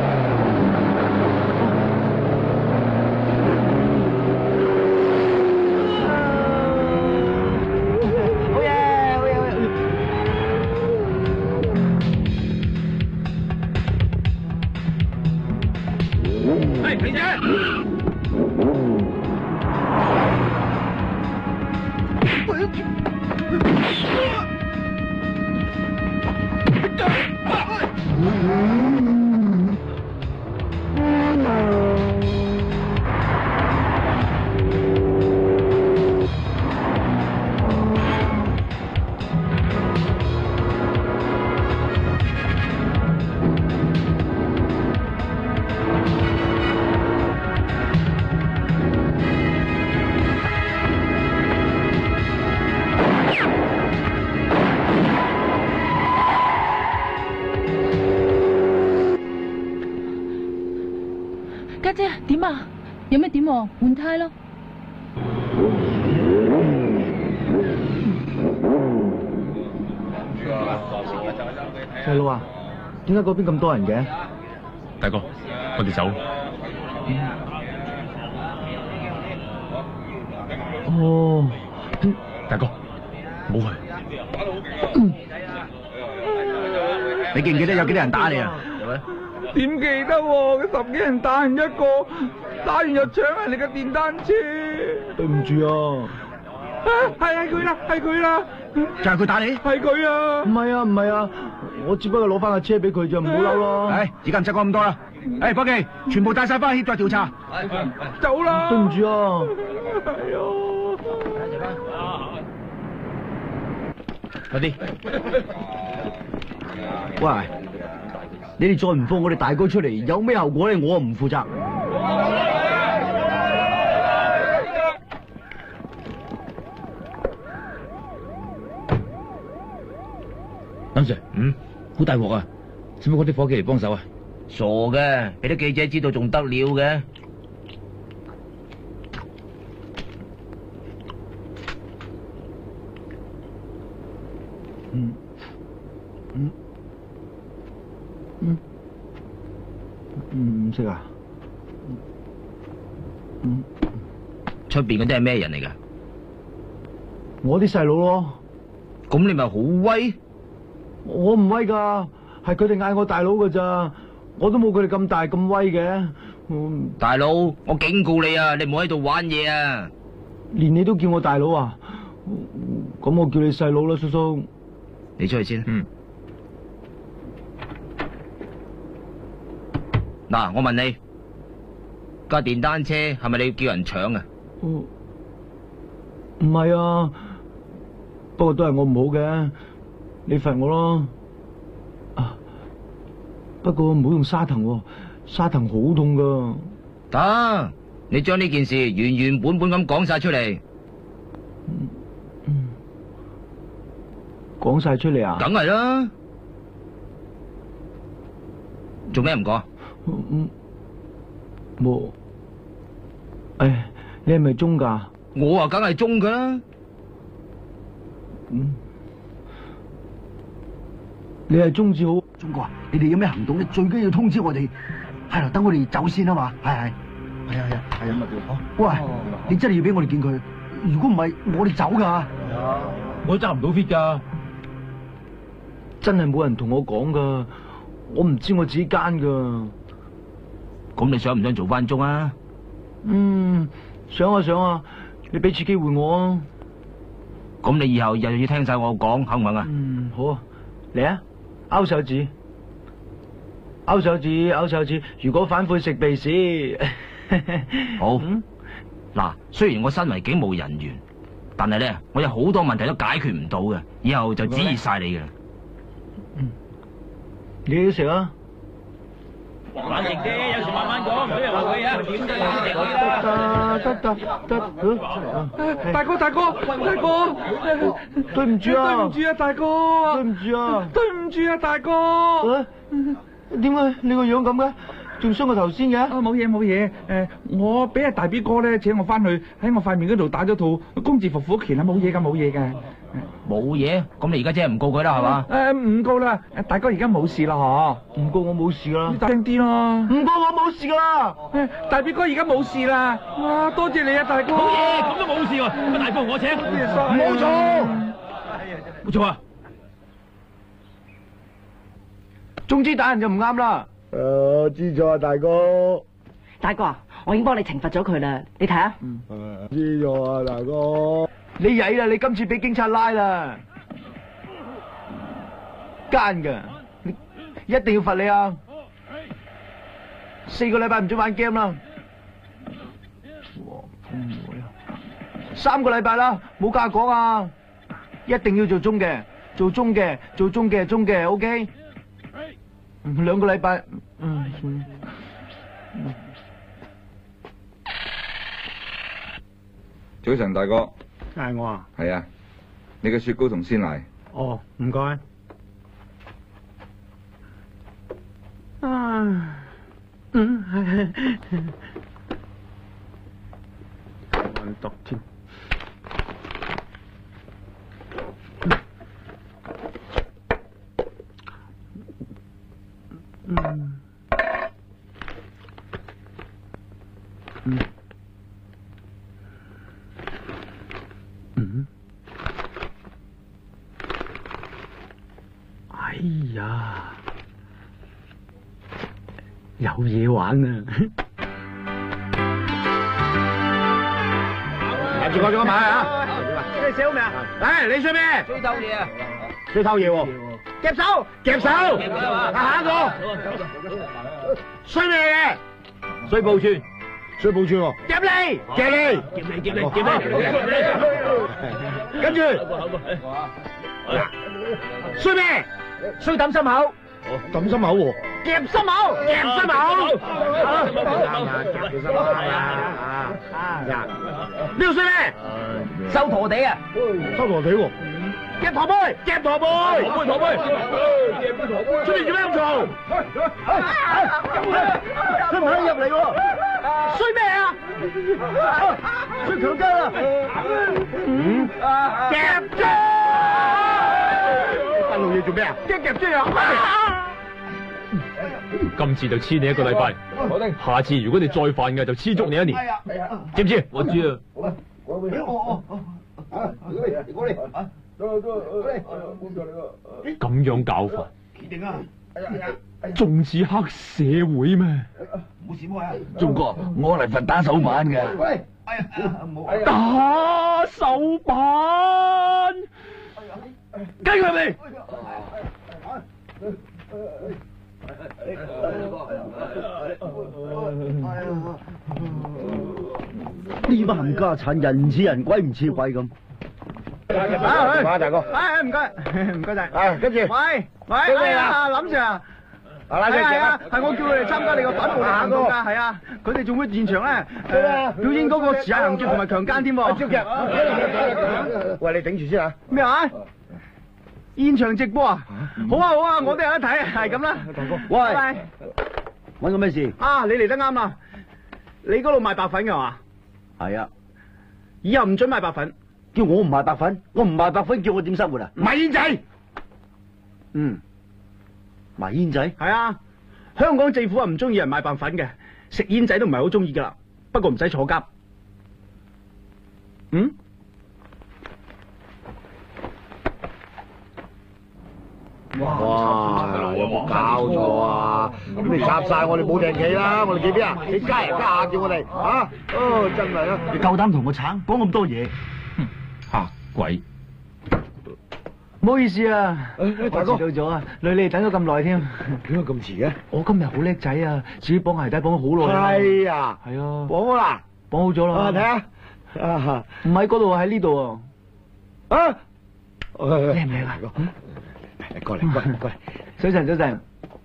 好嘢，好嘢，好嘢！
係，停車！
家姐點啊？有咩點？換胎咯。
細佬啊，點解嗰邊咁多人嘅？
大哥，我哋走。
哦，
大哥，唔好去。
嗯
你記唔記得有幾多人打你啊？
點記得喎？佢十幾人打人一個，打完又搶人哋嘅電單車。
對唔住啊！
啊，係係佢啦，係佢啦，
就係佢打你？
係佢啊！
唔係啊，唔係啊，我只不過攞翻架車俾佢就唔好嬲咯。
唉，而家唔使講咁多啦。唉，伙計，全部帶晒翻去協助調查。
走啦！
對唔住啊！
係啊！
快啲！
喂，你哋再唔放我哋大哥出嚟，有咩後果咧？我唔負責。
林 Sir， 嗯，好大鑊啊！使唔使嗰啲伙計嚟幫手啊？
傻嘅，俾啲記者知道仲得了嘅。
嗯嗯嗯嗯，唔識啊？嗯，
出邊嗰啲係咩人嚟噶？
我啲細佬咯。
咁你咪好威？
我唔威噶，係佢哋嗌我大佬噶咋，我都冇佢哋咁大咁威嘅。嗯，
大佬，我警告你啊，你唔好喺度玩嘢啊！
連你都叫我大佬啊？咁我叫你細佬啦，叔叔。
你出去先。嗯。嗱，我問你，架電單車係咪你要叫人搶啊？
唔係啊，不過都係我唔好嘅，你罰我咯。啊，不過唔好用沙藤喎，沙藤好痛噶。
得，你將呢件事原原本本咁講晒出嚟。
嗯嗯，講晒出嚟啊？
梗係啦。做咩唔講？
嗯，冇。誒，你係咪中噶？
我啊，梗係中噶啦。
嗯，你係中至好。
中國啊，你哋有咩行動咧？最緊要通知我哋。係啦，等我哋走先啊嘛。係係係啊係啊係啊。喂，你真係要俾我哋見佢？如果唔係，我哋走噶。
我都揸唔到 fit 噶。
真係冇人同我講噶，我唔知我自己奸噶。
咁你想唔想做翻中啊？
嗯，想啊想啊，你俾次機會我啊。
咁你以後又要聽晒我講，肯唔肯啊？
嗯，好啊，嚟啊，勾手指，勾手指，勾手指。如果反悔食鼻屎。
好。嗱、嗯，雖然我身為警務人員，但係咧，我有好多問題都解決唔到嘅，以後就指意晒你嘅。
嗯，你都食啊？
冷靜啲，有時慢慢講，唔好又話佢啊。點解要食佢啦？
得得得，
大哥大哥大哥，
對唔住啊！
對唔住啊，大哥！
對唔住啊！
對唔住啊，大哥！
點解你個樣咁嘅？仲傷過頭先嘅？
啊，冇嘢冇嘢。誒，我俾阿大 B 哥咧請我翻去喺我塊面嗰度打咗套工字伏虎拳啊，冇嘢噶冇嘢噶。
冇嘢？咁你而家即係唔告佢啦係嘛？
誒，唔告啦，大哥而家冇事啦嗬。
唔告我冇事啦。
大聲啲咯。
唔告我冇事噶啦。
大 B 哥而家冇事啦。哇，多謝你啊，大哥。
冇嘢，咁都冇事喎。乜大哥我請。
冇錯。
冇錯啊。
總之打人就唔啱啦。誒，知咗啊，大哥。
大哥啊，我已經幫你懲罰咗佢啦，你睇下。
嗯，知咗啊，大哥。你曳啦，你今次俾警察拉啦，奸噶，一定要罰你啊！四個禮拜唔准玩 game 啦。三個禮拜啦，冇假講啊！一定要做中嘅，做中嘅，做中嘅，中嘅 ，OK。兩個禮拜，嗯。
早晨，大哥。
係我啊。
係啊，你嘅雪糕同鮮奶。
哦，唔該。啊，嗯，係係。揾毒添。
嗯。嗯。嗯。哎呀，有嘢玩啊！
夾住我咗買啊！
你寫好未啊？
嚟，你衰咩？
追偷嘢啊！
追偷嘢喎！
夾手！
夾手！啊，下一個衰咩嘅？
水報村，
水報村喎！
夾你！
夾你！
夾你夾你夾你！
跟住衰咩？
衰抌心口，
抌心口喎！
夾心口，
夾心口！
夾住心口係啊！
啊！呢個衰咩？
收陀地啊！
收陀地喎！夾陀杯，夾陀杯，
陀杯陀杯，
出面做咩咁嘈？佢唔可以入嚟喎！
衰咩啊？
衰強姦啊！嗯，夾啫！班老嘢做咩啊？夾夾啫啊！
今次就黐你一個禮拜，下次如果你再犯嘅就黐足你一年，知唔知？
我知啊。
咁樣搞法，仲似黑社會咩？
中國，我嚟份打手板嘅。
打手板，跟佢未？
呢班冚家產人似人鬼唔似鬼咁。
啊，大哥，
哎，唔該，唔該晒。
啊，跟住，
喂喂，哎呀，林 Sir 啊，係係啊，係我叫佢哋參加你個反暴力行動㗎，係啊，佢哋仲會現場咧誒表演嗰個持械行劫同埋強姦添喎。
招夾，喂，你頂住先啊！
咩話？現場直播啊！好啊好啊，我都有得睇，係咁啦。大哥，
喂，揾個咩事？
啊，你嚟得啱啦！你嗰度賣白粉㗎嘛？
係啊，
以後唔准賣白粉。
叫我唔賣白粉，我唔賣白粉，叫我點生活啊？
賣煙仔。
嗯，賣煙仔。
係啊，香港政府啊唔中意人賣白粉嘅，食煙仔都唔係好中意噶啦。不過唔使坐監。嗯？
哇！有冇搞錯啊？咁你插晒我哋冇定企啦，我哋企邊啊？你加人加下叫我哋啊？哦，真係啊！
你夠膽同我撐，講咁多嘢？
嚇鬼！
唔好意思啊，
大哥
遲到咗啊，累你哋等咗咁耐添。
點解咁遲嘅？
我今日好叻仔啊，自己綁鞋帶綁咗好耐啊。
係啊，
係啊，
綁好啦，
綁好咗啦。
啊，睇下，啊，
唔喺嗰度，喺呢度啊。
啊，
靚唔靚啊？
過嚟，過嚟，過嚟。
早晨，早晨。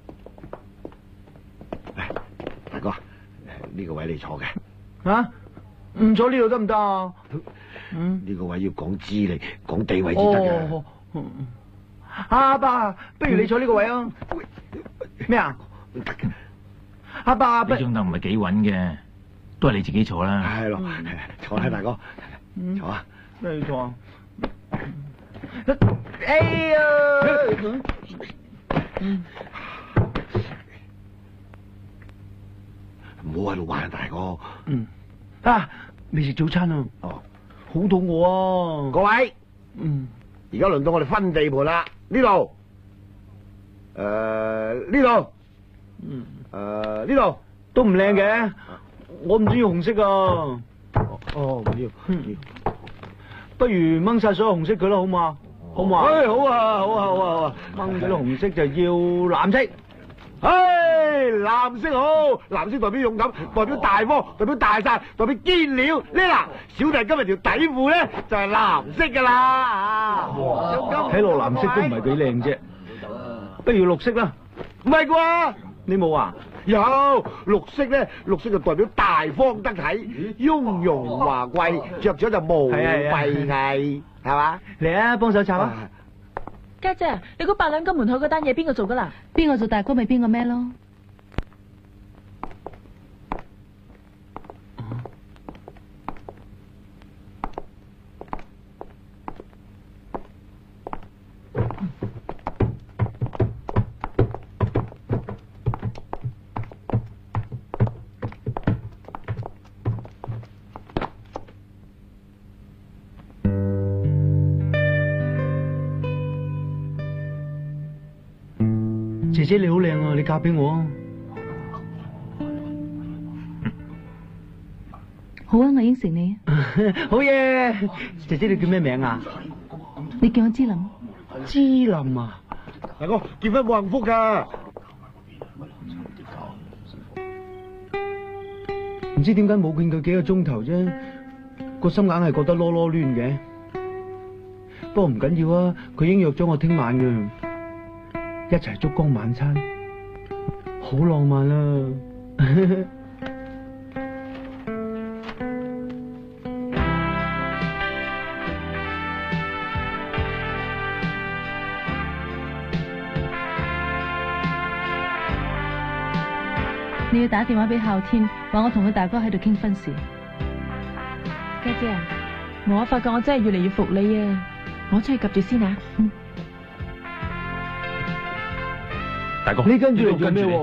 大哥，呢個位你坐嘅。
啊？唔坐呢度得唔得啊？嗯，
呢個位要講資歷、講地位先得嘅。
哦，阿爸，不如你坐呢個位啊？咩啊？
唔得嘅。
阿爸，
呢張凳唔係幾穩嘅，都係你自己坐啦。
係咯，坐啦，大哥，坐啊。
咩坐啊？哎呀！嗯。
唔好喺度玩啊，大哥。
嗯。啊，未食早餐啊？
哦。
好肚餓啊！
各位，
嗯，
而家輪到我哋分地盤啦。呢度，誒呢度，
嗯，
誒呢度
都唔靚嘅，我唔中意紅色啊。
哦，唔要，
嗯，不如掹晒所有紅色佢啦，好嘛？好嘛？
誒好啊，好啊，好啊，好啊！
掹咗啲紅色就要藍色。
唉，藍色好，藍色代表勇敢，代表大方，代表大晒，代表堅料。呢嗱，小弟今日條底褲咧就係藍色噶啦啊！
睇落藍色都唔係幾靚啫，不如綠色啦。
唔係啩？
你冇啊？
有綠色咧，綠色就代表大方得體、雍容華貴，着咗就無閉翳，係嘛？
嚟啊，幫手插啊！
家姐，你估八兩金門口嗰單嘢邊個做噶啦？邊個做大哥咪邊個孭咯。
姐姐你好靚啊，你嫁俾我啊！
好啊，我應承你。
好嘢！姐姐你叫咩名啊？
你叫我芝林。
芝林啊！
大哥結婚冇幸福噶，
唔知點解冇見佢幾個鐘頭啫，個心硬係覺得囉囉攣嘅。不過唔緊要啊，佢已經約咗我聽晚嘅，一齊燭光晚餐，好浪漫啊！
你要打電話俾孝天，話我同佢大哥喺度傾婚事。
家姐啊，我發覺我真係越嚟越服你啊！我出去及住先啊。嗯。
大哥，
你跟住嚟做咩？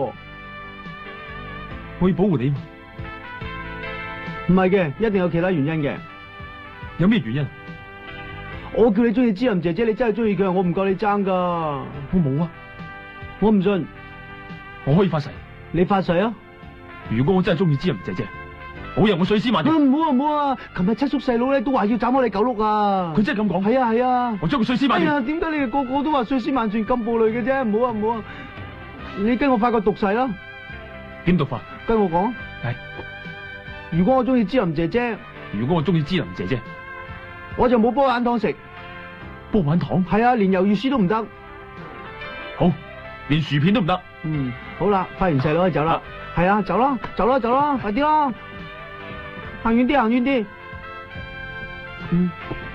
我要保護你嘛。
唔係嘅，一定有其他原因嘅。
有咩原因？
我叫你中意芝林姐姐，你真係中意佢，我唔夠你爭噶。
我冇啊，
我唔信。
我可以發誓。
你發誓啊！
如果我真係中意芝林姐姐，好人我碎屍萬段。
唔好啊唔好啊！琴日七叔細佬咧都話要斬開你九碌啊！
佢真係咁講？
係啊係啊！
我將佢碎屍萬段。
哎呀，點解你哋個個都話碎屍萬段咁暴戾嘅啫？唔好啊唔好啊！你跟我發個毒誓啦！
點毒法？
跟我講。
係。
如果我中意芝林姐姐，
如果我中意芝林姐姐，
我就冇波眼糖食。
波眼糖？
係啊，連魷魚絲都唔得。
好，連薯片都唔得。
嗯，好啦，發完誓佬可以走啦。係啊，走啦，走啦，走啦，快啲啦，行遠啲，行遠啲。嗯，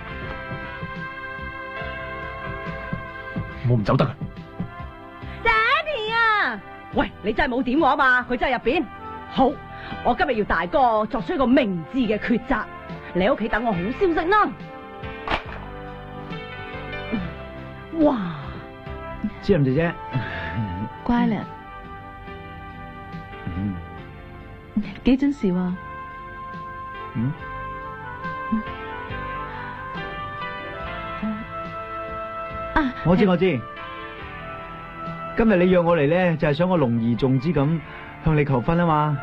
我唔走得啊！
爹哋啊！喂，你真係冇點我啊嘛？佢真係入邊。好，我今日要大哥作出一個明智嘅抉擇。你喺屋企等我好消息啦。哇！
芝林姐姐。
乖啦，
嗯，
幾準時喎。
嗯，
啊，
我知我知，今日你約我嚟咧，就係想我隆而重之咁向你求婚啊嘛。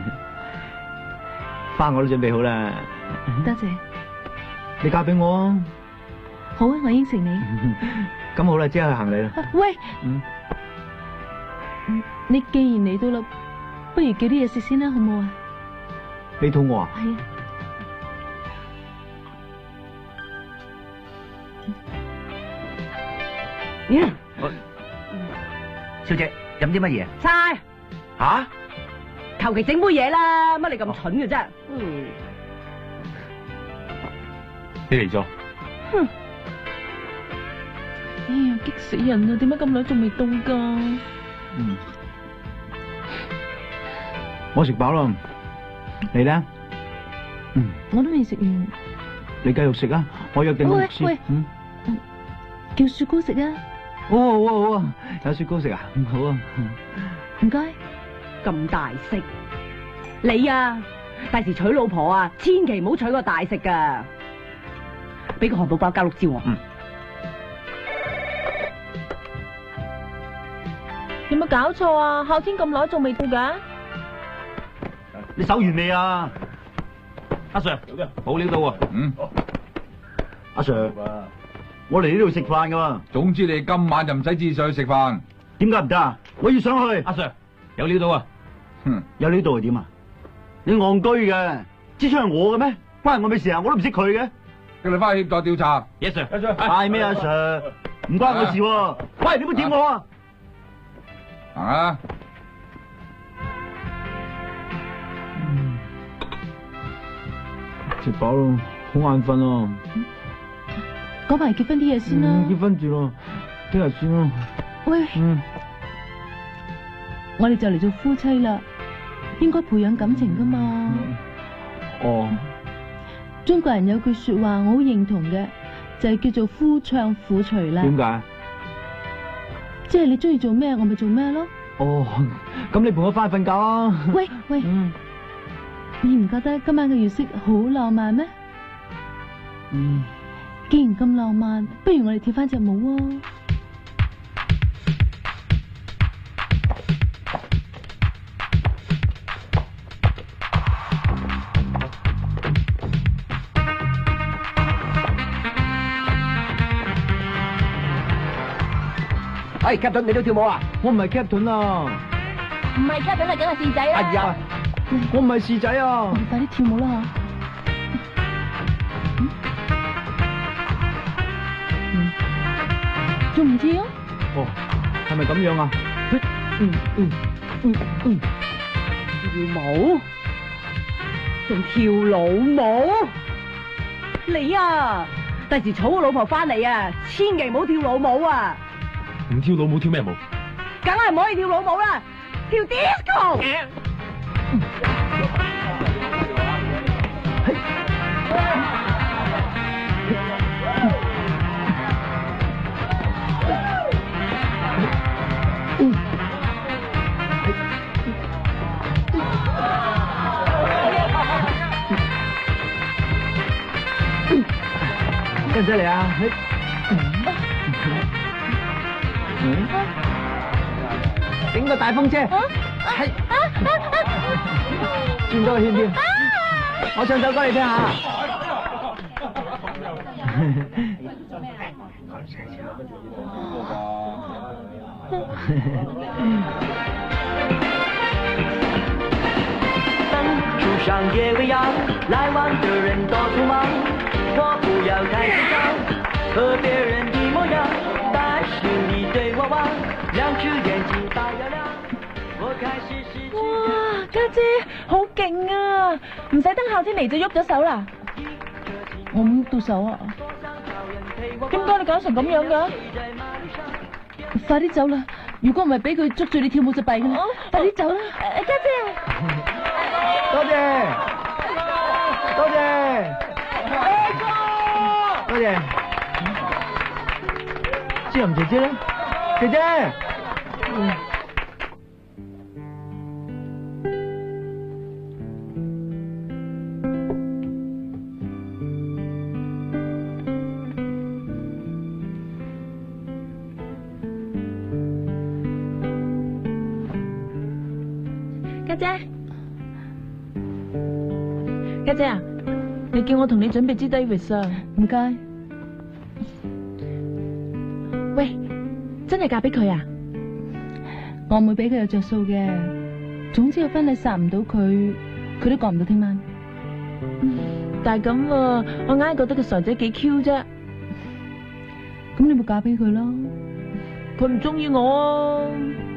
花我都準備好啦。
多謝。
你嫁俾我啊！
好啊，我應承你。
咁好啦，即刻去行禮啦。
喂。
嗯。
你既然嚟到啦，不如叫啲嘢食先啦，好唔好啊？
你肚餓啊？
係啊。
嗯。小姐，飲啲乜嘢？
晒。
吓？
求其整杯嘢啦，乜你咁蠢嘅啫？嗯。
你嚟咗？
哼。哎呀，激死人啊！點解咁耐仲未到噶？
嗯。我食飽啦，你咧？嗯，
我都未食完。
你繼續食啊！我約定個牧師。
喂，嗯，叫雪糕食啊！
好啊好啊好啊，有雪糕食啊！好啊，
唔該。
咁大食，你啊，第時娶老婆啊，千祈唔好娶個大食噶。俾個漢堡包加碌蕉我。
嗯。
有冇搞錯啊？孝天咁耐仲未到㗎？
你手完未啊？
阿 Sir，冇料到啊！
嗯，
阿 Sir，我嚟呢度食飯噶。
總之你今晚就唔使自上去食飯。
點解唔得啊？我要上去。
阿 Sir，有料到啊！
哼，
有料到係點啊？你戇居嘅，支槍係我嘅咩？關我咩事啊？我都唔識佢嘅。
叫你翻去協助調查。
Yes Sir。
嗌咩阿 Sir？唔關我事喎。喂，你唔好掂我啊！
行啊！
食飽咯，好眼瞓啊！
講埋結婚啲嘢先啦。
結婚住咯，聽日先咯。
喂，
嗯，
我哋就嚟做夫妻啦，應該培養感情噶嘛。
哦，
中國人有句說話我好認同嘅，就係叫做夫唱婦隨啦。
點解？
即係你中意做咩，我咪做咩咯。
哦，咁你陪我翻去瞓覺啊！
喂喂。嗯，你唔覺得今晚嘅月色好浪漫咩？
嗯，
既然咁浪漫，不如我哋跳翻隻舞啊！
哎 ，Captain 你都跳舞啊？
我唔係 Captain 啊！
唔係 Captain 係梗係士仔啦。
哎呀，
我唔係士仔啊！
快啲跳舞啦吓！仲唔跳？
哦，係咪咁樣啊？嗯嗯嗯嗯，
跳舞，仲跳老舞？你啊，第時娶個老婆翻嚟啊，千祈唔好跳老舞啊！
唔跳老舞跳咩舞？
梗係唔可以跳老舞啦，跳 disco。
跟唔跟嚟啊？嗯，整個大風車，係轉多個圈添。我唱首歌你聽下。
树上也未央，来往的人多匆忙，我不要太紧张，和别人一模样，但是你对我望，两只眼睛大又亮，我開始失去。
哇，家姐好勁啊！唔使等夏天嚟就喐咗手啦。我唔喐到手啊？點解你搞成咁樣噶？快啲走啦！如果唔係俾佢捉住你跳舞就弊噶啦！快啲走啦！家姐。
多謝，多謝，多謝，志林姐姐咧，姐姐，嗯，
家姐。家姐啊，你叫我同你準備支 Davis 啊，唔該。喂，真係嫁俾佢啊？我唔會俾佢有着數嘅。總之個婚禮殺唔到佢，佢都過唔到聽晚。但係咁啊，我硬係覺得個傻仔幾 Q 啫。咁你咪嫁俾佢咯。佢唔中意我啊。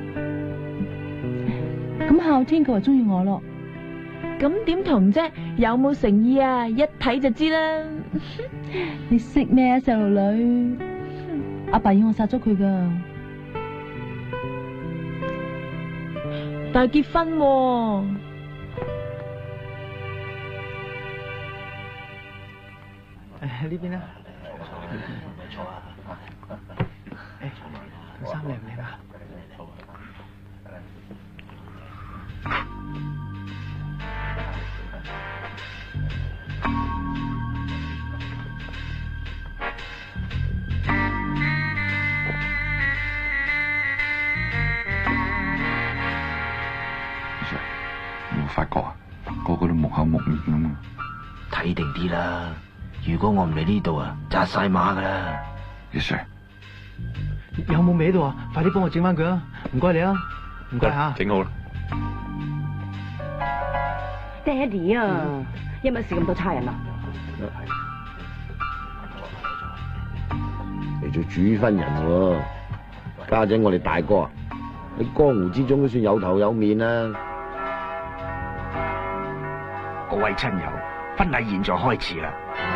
咁後天佢話中意我咯。咁點同啫？有冇誠意啊？一睇就知啦。你識咩啊，細路女？阿爸要我殺咗佢噶。但係結婚喎。
誒呢邊啦。坐啊。誒，套衫靚唔靚啊？
發覺啊，個個都木口木面咁啊！
睇定啲啦，如果我唔嚟呢度啊，紮晒馬噶啦。
Yes sir，
有冇歪到啊？快啲幫我整翻佢啊！唔該你啊，唔該吓。
整好啦。
爹哋啊，有乜事咁多差人啊？
你做主婚人喎，家姐我哋大哥啊，喺江湖之中都算有頭有面啦。
各位親友，婚禮現在開始啦！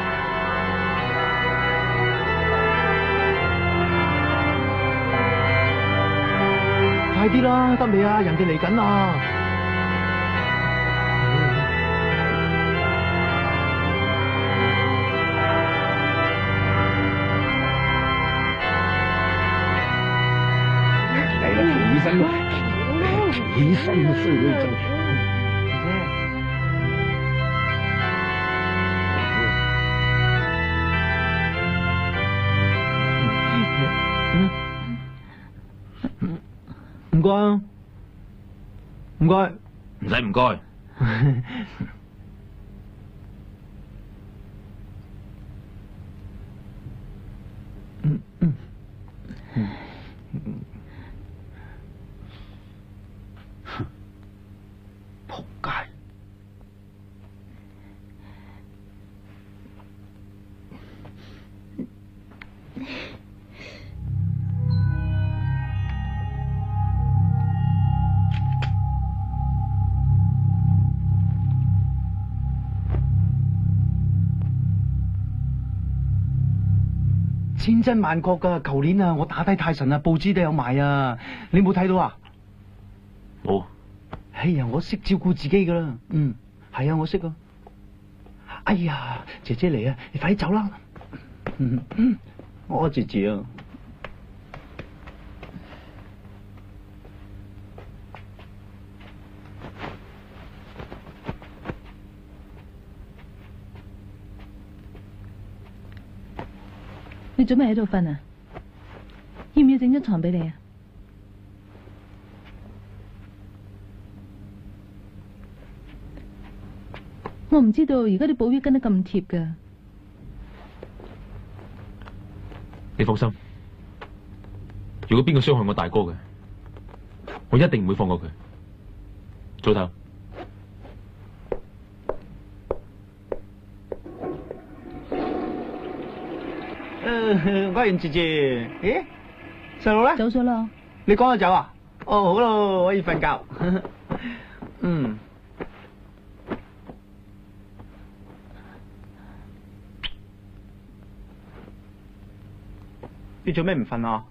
快啲啦，得未啊？人哋嚟緊啊！
嚟啦，起身啦，起身啦，衰女仔。
唔該啊，唔該，
唔使唔該。
千真萬確噶。舊年啊，我打低太神啊，報紙都有賣啊，你冇睇到啊？
冇。
哎呀，我識照顧自己噶啦。嗯，係啊，我識啊。哎呀，姐姐嚟啊，你快啲走啦。嗯嗯，我姐姐啊。
你做咩喺度瞓啊？要唔要整張床俾你啊？我唔知道而家啲保鏢跟得咁貼噶。
你放心，如果邊個傷害我大哥嘅，我一定唔會放過佢。早唞。
誒，嘉賢姐姐，咦，細路咧？
走咗啦。
你趕我走啊？哦，好咯，可以瞓覺。嗯。你做咩唔瞓啊？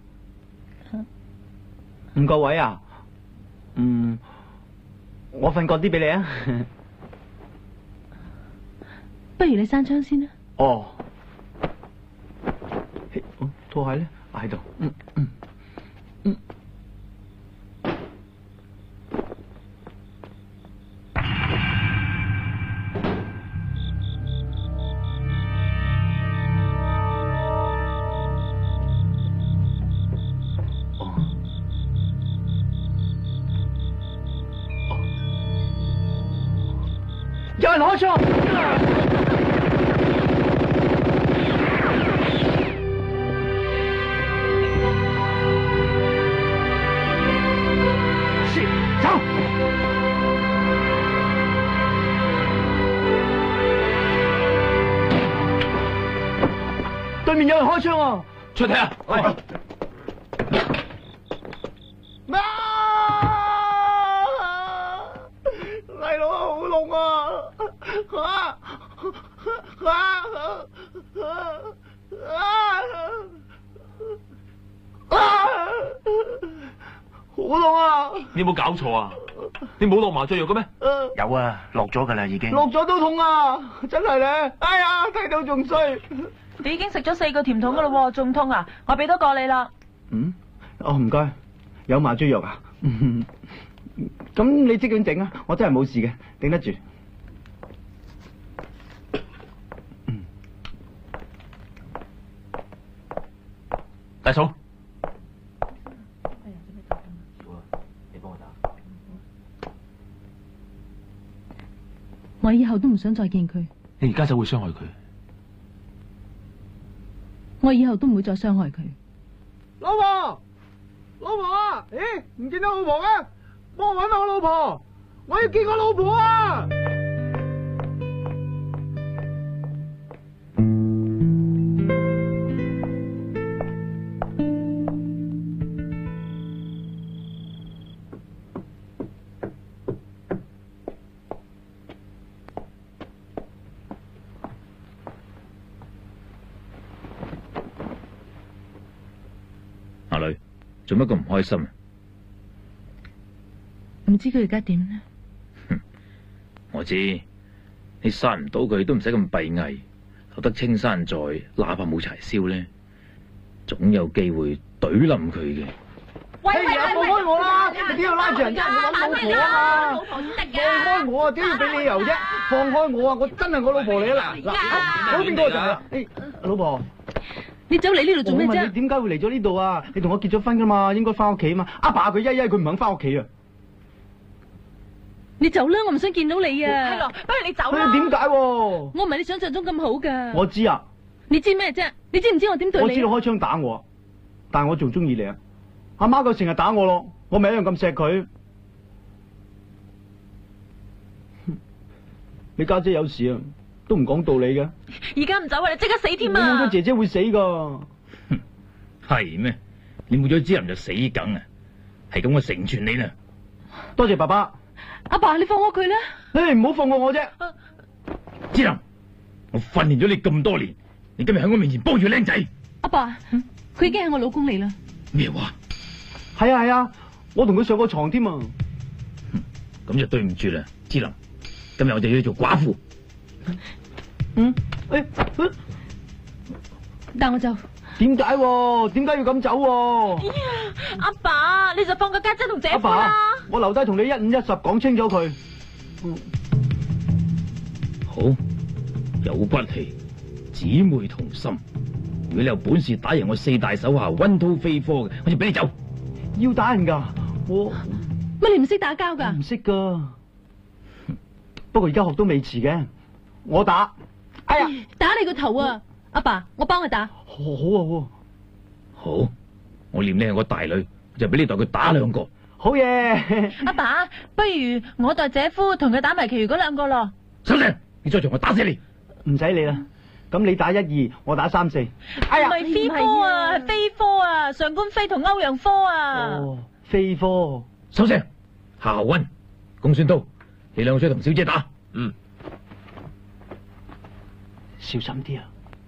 唔夠位啊？嗯，我瞓過啲俾你啊。
不如你閂窗先啦。
哦。拖鞋咧，喺度。嗯嗯嗯。有人開槍！走！對面有人開槍啊！
出嚟啊！喂！
細佬好痛啊！啊啊啊啊！好痛啊！
你有冇搞錯啊？你冇落麻醉藥嘅咩？
有啊，落咗噶啦已經。
落咗都痛啊！真係咧！哎呀，睇到仲衰。
你已經食咗四個甜筒噶啦，仲痛啊！我俾多個你啦。
嗯？哦，唔該，有麻醉藥啊？咁你即管整啊，我真係冇事嘅，頂得住。嗯。
大嫂。
你幫我打。
我以後都唔想再見佢。
你而家就會傷害佢。
我以後都唔會再傷害佢。
老婆，老婆啊！咦，唔見到老婆嘅？幫我搵翻我老婆，我要見我老婆啊！
阿女，做乜咁唔開心啊？
唔知佢而家點呢？
我知，你殺唔到佢都唔使咁閉翳，留得青山在，哪怕冇柴燒呢，總有機會懟冧佢嘅。
喂喂喂，放開我啦！你點要拉住人啫？我揾老婆啊嘛！老婆先得嘅。放開我啊！點要俾理由啫？放開我啊！我真係我老婆嚟啦！嗱，嗰邊個就係啦。誒，老婆，
你走嚟呢度做咩啫？
你點解會嚟咗呢度啊？你同我結咗婚噶嘛？應該翻屋企嘛？阿爸佢曳曳，佢唔肯翻屋企啊！
你走啦，我唔想見到你啊！
係咯，不如你走啦。
點解？
我唔係你想象中咁好噶。
我知啊。
你知咩啫？你知唔知我點對你？
我知道開槍打我，但係我仲中意你啊！阿媽佢成日打我咯，我咪一樣咁錫佢。你家姐有事啊，都唔講道理嘅。
而家唔走啊，你即刻死添啊！
你冇咗姐姐會死噶。
係咩？你冇咗子林就死梗啊！係咁，我成全你啦。
多謝爸爸。
阿爸，你放過佢啦！
唉，唔好放過我啫。
子林，我訓練咗你咁多年，你今日喺我面前幫住僆仔。
阿阿爸，佢已經係我老公嚟啦。
咩話？
係啊係啊，我同佢上過床添啊。
咁就對唔住啦，志林，今日我就要做寡婦。
嗯，誒、欸，
但我就
點解？點解要咁走、啊？
阿爸，你就放個家姐同姐夫啦。
我留低同你一五一十講清咗佢。
好，有骨氣，姊妹同心。如果你有本事打贏我四大手下溫韜飛科嘅，我就俾你走。
要打人噶？我
乜你唔識打交噶？
唔識噶。不過而家學都未遲嘅，我打。哎呀，
打你個頭啊！阿爸，我幫佢打。
好啊，
好，我念你係我大女，就俾你代佢打兩個。
好嘢！
阿爸，不如我代姐夫同佢打埋其餘嗰兩個咯。
收聲！你再做我打死你！
唔使理啦，咁你打一二，我打三四。哎呀，
唔係飛科啊，係飛科啊，上官飛同歐陽科啊。
哦，飛科。
收聲！夏侯溫、公孫都，你兩個出去同小姐打。
嗯。
小心啲啊！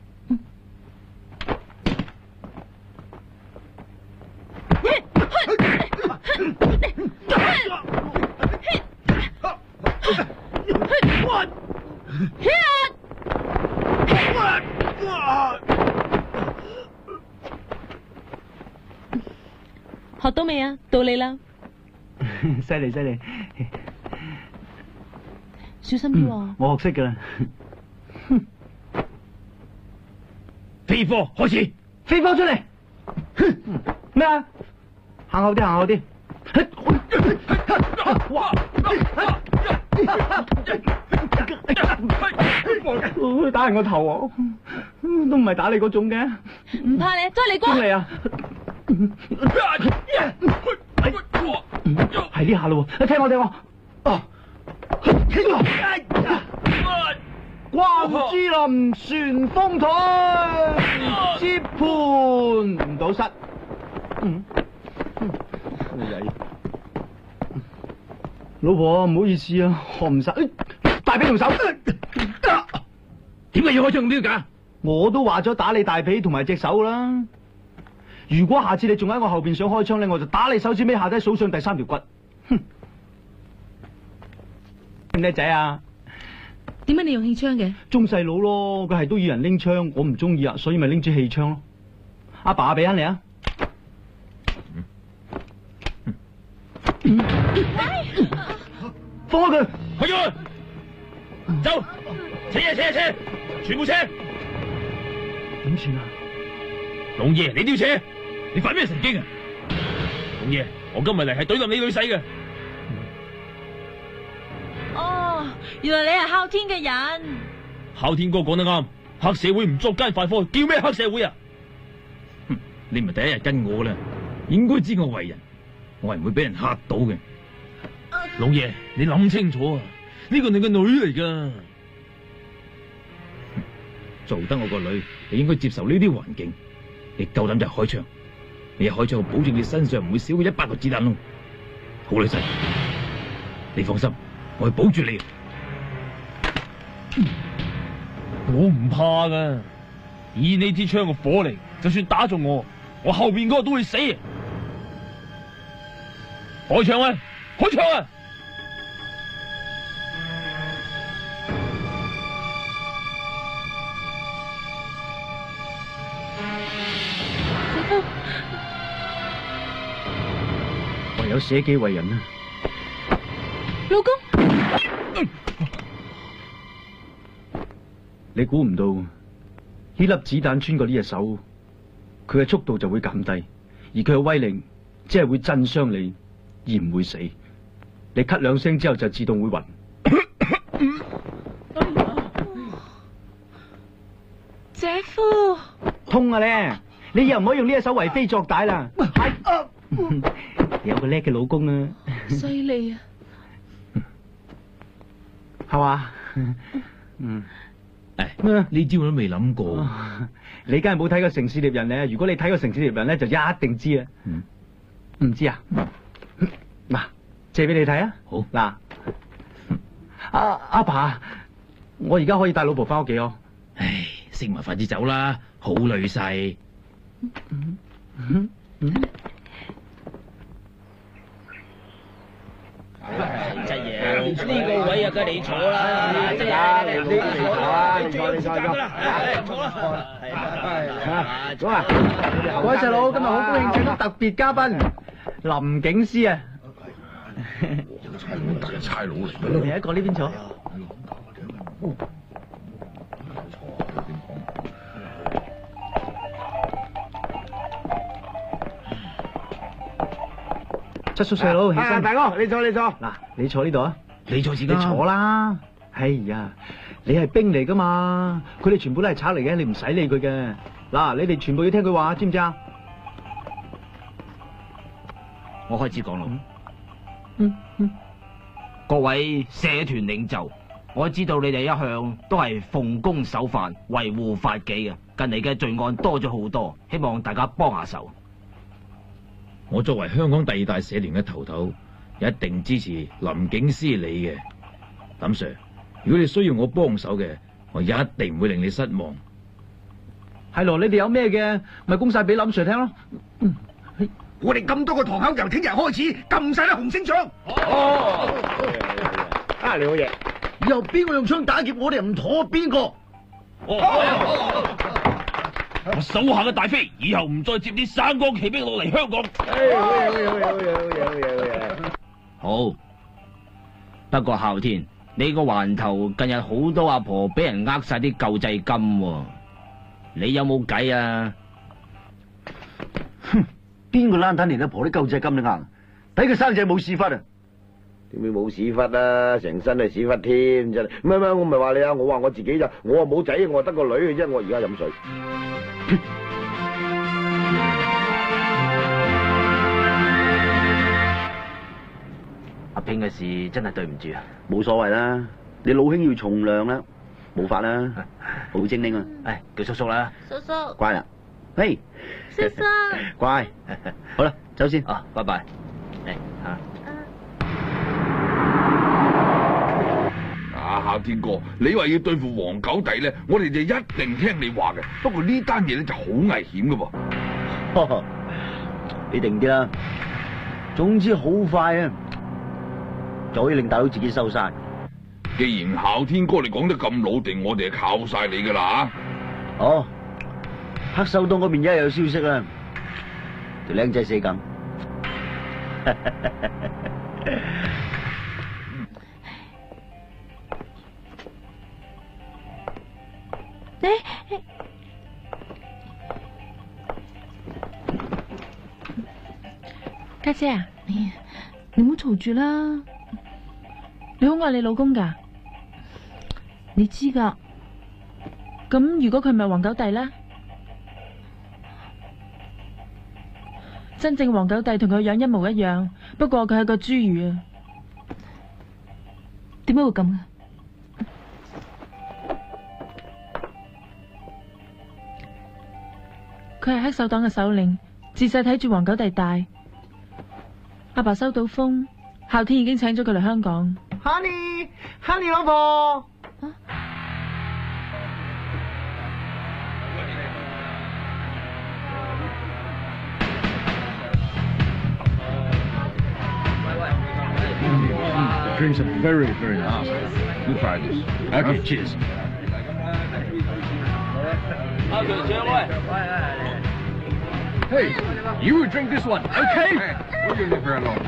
學到未啊？到你啦！
犀利犀利，
小心啲喎！
我學識噶啦。
飛科開始，
飛科出嚟。咩啊？行後啲，行後啲。哇！打人個頭啊！都唔係打你嗰種嘅。
唔怕你，再嚟過。
邊嚟啊？係呢下咯，你聽我哋話。哦。關之琳旋風腿，接盤唔到失。嗯。老婆唔好意思啊，學唔實。大髀同手。
點解要開槍咁標架？
我都話咗打你大髀同埋隻手啦。如果下次你仲喺我後邊想開槍咧，我就打你手指尾下低數上第三條骨。哼，叻唔叻仔啊？
點解你用氣槍嘅？
中細佬咯，佢係都要人拎槍，我唔中意啊，所以咪拎支氣槍咯。阿爸俾翻你啊！放開佢，
開咗佢，走，扯嘢扯嘢扯，全部扯。
點算啊？
龍爺，你都要扯，你發咩神經啊？龍爺，我今日嚟係懟冧你女婿嘅。
哦，原來你係哮天嘅人。
哮天哥講得啱，黑社會唔作奸犯科，叫咩黑社會啊？
哼，你唔係第一日跟我啦，應該知我為人，我係唔會俾人嚇到嘅。
龍爺，你諗清楚啊！呢個你個女嚟噶，
做得我個女，你應該接受呢啲環境。你夠膽就開槍，你一開槍，我保證你身上唔會少過一百個子彈窿。好女婿，你放心，我會保住你。
我唔怕噶，以呢支槍嘅火力，就算打中我，我後邊嗰個都會死。開槍啊！開槍啊！
唯有捨己為人啊！
老公，
你估唔到呢粒子彈穿過呢隻手，佢嘅速度就會減低，而佢嘅威力只係會震傷你，而唔會死。你咳兩聲之後就自動會暈。
姐夫，
痛啊咧！你又唔可以用呢一手為非作歹啦。有個叻嘅老公啊！
犀利啊！
係嘛？嗯。
誒，呢招我都未諗過。
你梗係冇睇過《城市獵人》咧？如果你睇過《城市獵人》咧，就一定知啊。唔知啊？嗱，借俾你睇啊。
好。
嗱，阿阿爸，我而家可以帶老婆翻屋企哦。
唉，食埋飯至走啦，好女婿。 真嘢，呢個位啊，梗係你坐啦，真係你坐啦，你坐你坐坐啦，坐啦，係啊，
咁啊，各位細佬，今日好高興請到特別嘉賓林警司啊！
差佬大差佬嚟，
你哋一個呢邊坐。七叔細佬起身，
大哥你坐你坐。
嗱，你坐呢度啊，
你坐自己
你坐啦。哎呀，你係兵嚟噶嘛，佢哋全部都係賊嚟嘅，你唔使理佢嘅。嗱，你哋全部要聽佢話，知唔知啊？
我開始講咯。
嗯嗯，
各位社團領袖，我知道你哋一向都係奉公守法、維護法紀嘅，近嚟嘅罪案多咗好多，希望大家幫下手。
我作為香港第二大社團嘅頭頭，一定支持林警司你嘅，林 Sir。如果你需要我幫手嘅，我一定唔會令你失望。
係咯，你哋有咩嘅，咪供晒俾林 Sir 聽咯。嗯，
我哋咁多個堂口由聽日開始撳晒啦紅星槍。
哦，啊你好嘢。
以後邊個用槍打劫我哋唔妥邊個。
我手下嘅大飛以後唔再接啲省港旗兵落嚟香港。
哎，好嘢好嘢好嘢好嘢好嘢好嘢。
好，不過孝天，你個環頭近日好多阿婆俾人呃晒啲救濟金喎，你有冇計啊？
哼，邊個爛蛋連阿婆啲救濟金都呃？睇佢生仔冇屎忽啊！
點會冇屎忽啊？成身係屎忽添，真係。唔係唔係，我唔係話你啊，我話我自己咋，我話冇仔，我得個女嘅啫，我而家飲水。
阿平嘅事真係對唔住啊！
冇所謂啦，你老兄要從良啦，冇法啦，好精靈啊！
唉，叫叔叔啦，
叔叔，
乖啦，嘿，
叔叔，
乖，好啦，走先
啊，拜拜。誒嚇。
啊，孝天哥，你話要對付黃九弟咧，我哋就一定聽你話嘅。不過呢單嘢咧就好危險噶噃。
你定啲啦，總之好快啊，就可以令大佬自己收晒。
既然孝天哥你講得咁老定，我哋係靠晒你噶啦吓。
哦，黑手黨嗰邊一日有消息啦，條僆仔死緊。
你家姐啊，你你唔好嘈住啦。你好愛你老公噶，你知噶。咁如果佢唔係黃九弟咧，真正黃九弟同佢樣一模一樣，不過佢係個侏儒啊。點解會咁啊？佢係黑手黨嘅首領，自細睇住黃九弟大。阿爸收到風，孝天已經請咗佢嚟香港。
Honey，Honey 老婆。
The drinks are very, very nice. You try this. Okay, cheers. Hey, you drink this one, okay? We'll leave her alone.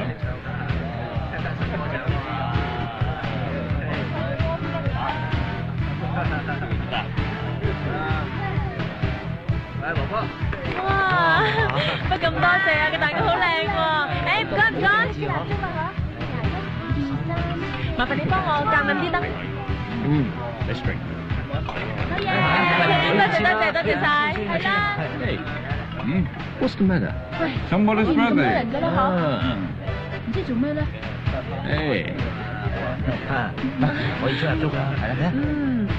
哇，不咁多謝啊，個蛋糕好靚喎。誒，唔該唔該。麻煩你幫我夾緊啲得。
嗯 ，let's drink.
好嘢，多謝多謝多謝晒，係啦。
嗯 ，What's the matter?
喂
Somebody's
咁多
birthday.
人㗎啦嗬，唔知做咩咧？
誒，
可以出入足啦，係啦。
嗯。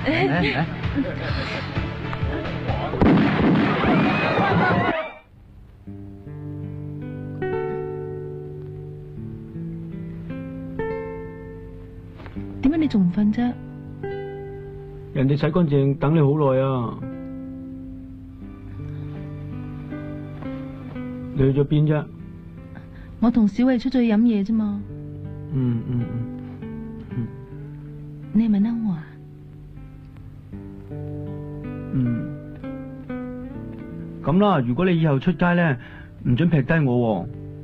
點解你仲唔瞓啫？
人哋洗乾淨等你好耐啊！ 你去咗邊啫？
我同小慧出咗去飲嘢啫嘛。
嗯嗯嗯。
你係咪嬲我啊？
嗯。咁啦，如果你以後出街咧，唔准劈低我喎。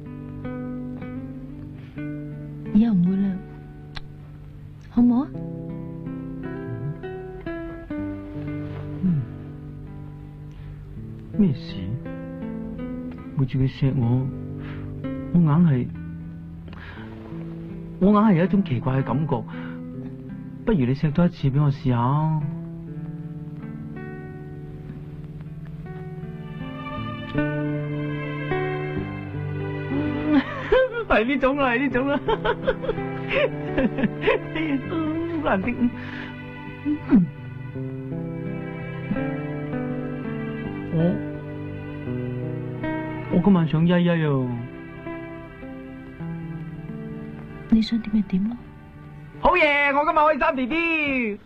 以後唔會啦，好唔好啊？
嗯。咩事？每次佢錫我，我硬係，我硬係有一種奇怪嘅感覺。不如你錫多一次俾我試下。係呢種啦，係呢種啦，好難頂。我我今晚想曳曳啊！
你想點就點咯。
好嘢！我今晚可以生 B B。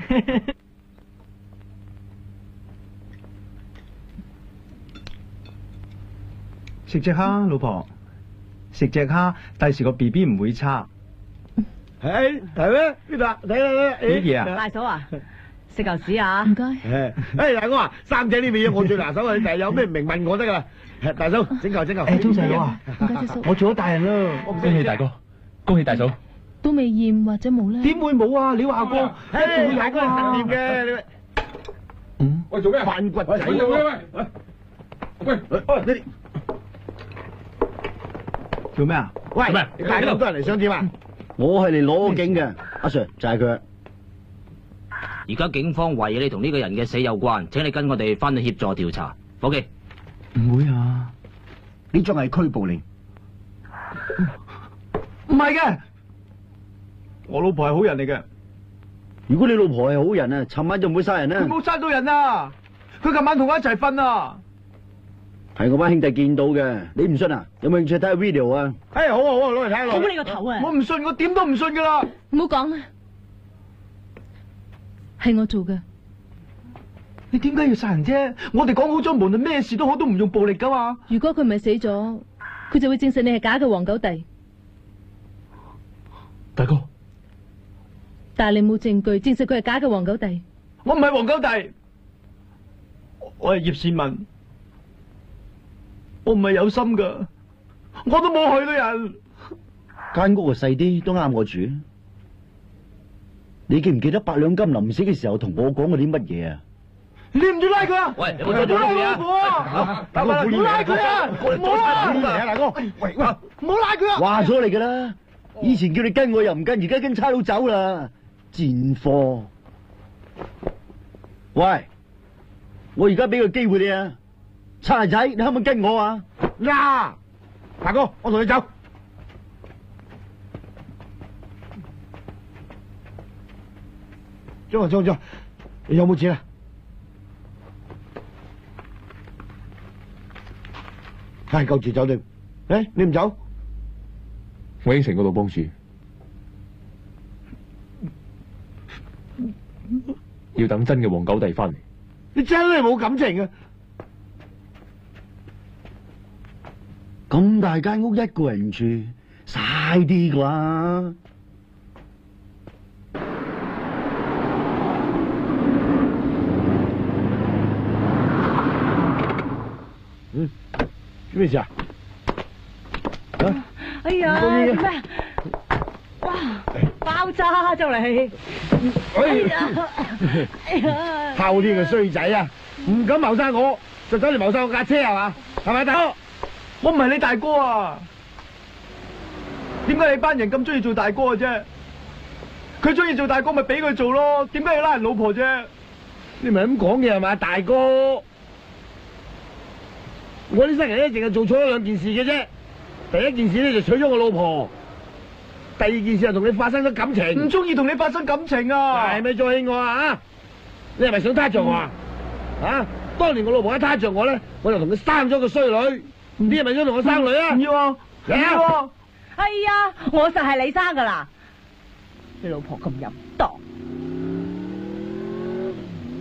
食隻蝦，老婆。食隻蝦，第時個 B B 唔會差。
係係咩？呢度睇睇睇，
乜嘢啊？
大嫂啊，食嚿屎啊！
唔該。
誒，誒大哥啊，三仔呢味嘢我最拿手啊！你第日有咩唔明問我得噶啦。大嫂整嚿整嚿。
誒，鍾細佬啊，
唔該，叔叔。
我做咗大人啦，
恭喜大哥，恭喜大嫂。
都未驗或者冇咧？
點會冇啊？你話過，
誒，大哥係實驗嘅，你
嗯。
喂，做咩？扮骨仔喎！喂喂喂，你
做咩啊？
喂，你帶咁多人嚟想點啊？
我係嚟攞警嘅，阿 Sir 就係佢。
而家警方懷疑你同呢個人嘅死有關，請你跟我哋翻去協助調查。伙計，
唔會啊？
呢張係拘捕令。
唔係嘅，我老婆係好人嚟嘅。
如果你老婆係好人啊，尋晚就唔會殺人啦。
佢冇殺到人啊！佢琴晚同我一齊瞓啊！
係我班兄弟見到嘅，你唔信啊？有冇興趣睇下 video 啊？
哎，好啊好啊，攞嚟睇下攞。
好你個頭啊！
我唔信，我點都唔信噶啦！
唔好講啦，係我做嘅。
你點解要殺人啫？我哋講好咗，無論咩事都好，都唔用暴力噶嘛。
如果佢唔係死咗，佢就會證實你係假嘅黃狗弟。
大哥，
但係你冇證據證實佢係假嘅黃狗弟。
我唔係黃狗弟，我係葉善文。我唔係有心噶，我都冇害到人。
間屋啊細啲，都啱我住。你記唔記得八兩金臨死嘅時候同我講過啲乜嘢啊？
你唔要拉佢啊！
喂，你冇再做
拉
嘢
老婆啊！大哥，唔好拉佢啊！唔好啊！
大哥，喂喂，
唔好拉佢啊！
話咗你噶啦，以前叫你跟我又唔跟，而家跟差佬走啦，賤貨！喂，我而家俾個機會你啊！差仔，你可唔可以跟我啊？
呀，大哥，我同你走。張啊張張，你有冇錢啊？係夠住酒店。誒，你唔走？
我應承個老幫主，要等真嘅黃狗弟翻嚟。
你真係冇感情啊！
咁大間屋一個人住，嘥啲啩？
嗯，咩事啊？啊！
哎呀，做咩？哇！爆炸就嚟！哎呀！哎呀！
後天嘅衰仔啊，唔敢謀殺我，就走嚟謀殺我架車係嘛？係咪大哥？
我唔係你大哥啊！點解你班人咁中意做大哥嘅啫？佢中意做大哥咪俾佢做咯，點解要拉人老婆啫？
你咪咁講嘅係嘛，大哥？我呢生人咧淨係做錯咗兩件事嘅啫。第一件事咧就娶咗我老婆，第二件事係同你發生咗感情。
唔中意同你發生感情啊！
係咪再氣我啊？你係咪想撻着我啊？啊！當年我老婆一撻着我咧，我就同佢生咗個衰女。唔知係咪想同我生女啊？
唔要啊！唔要啊！
哎呀，我實係你生噶啦！你老婆咁淫蕩。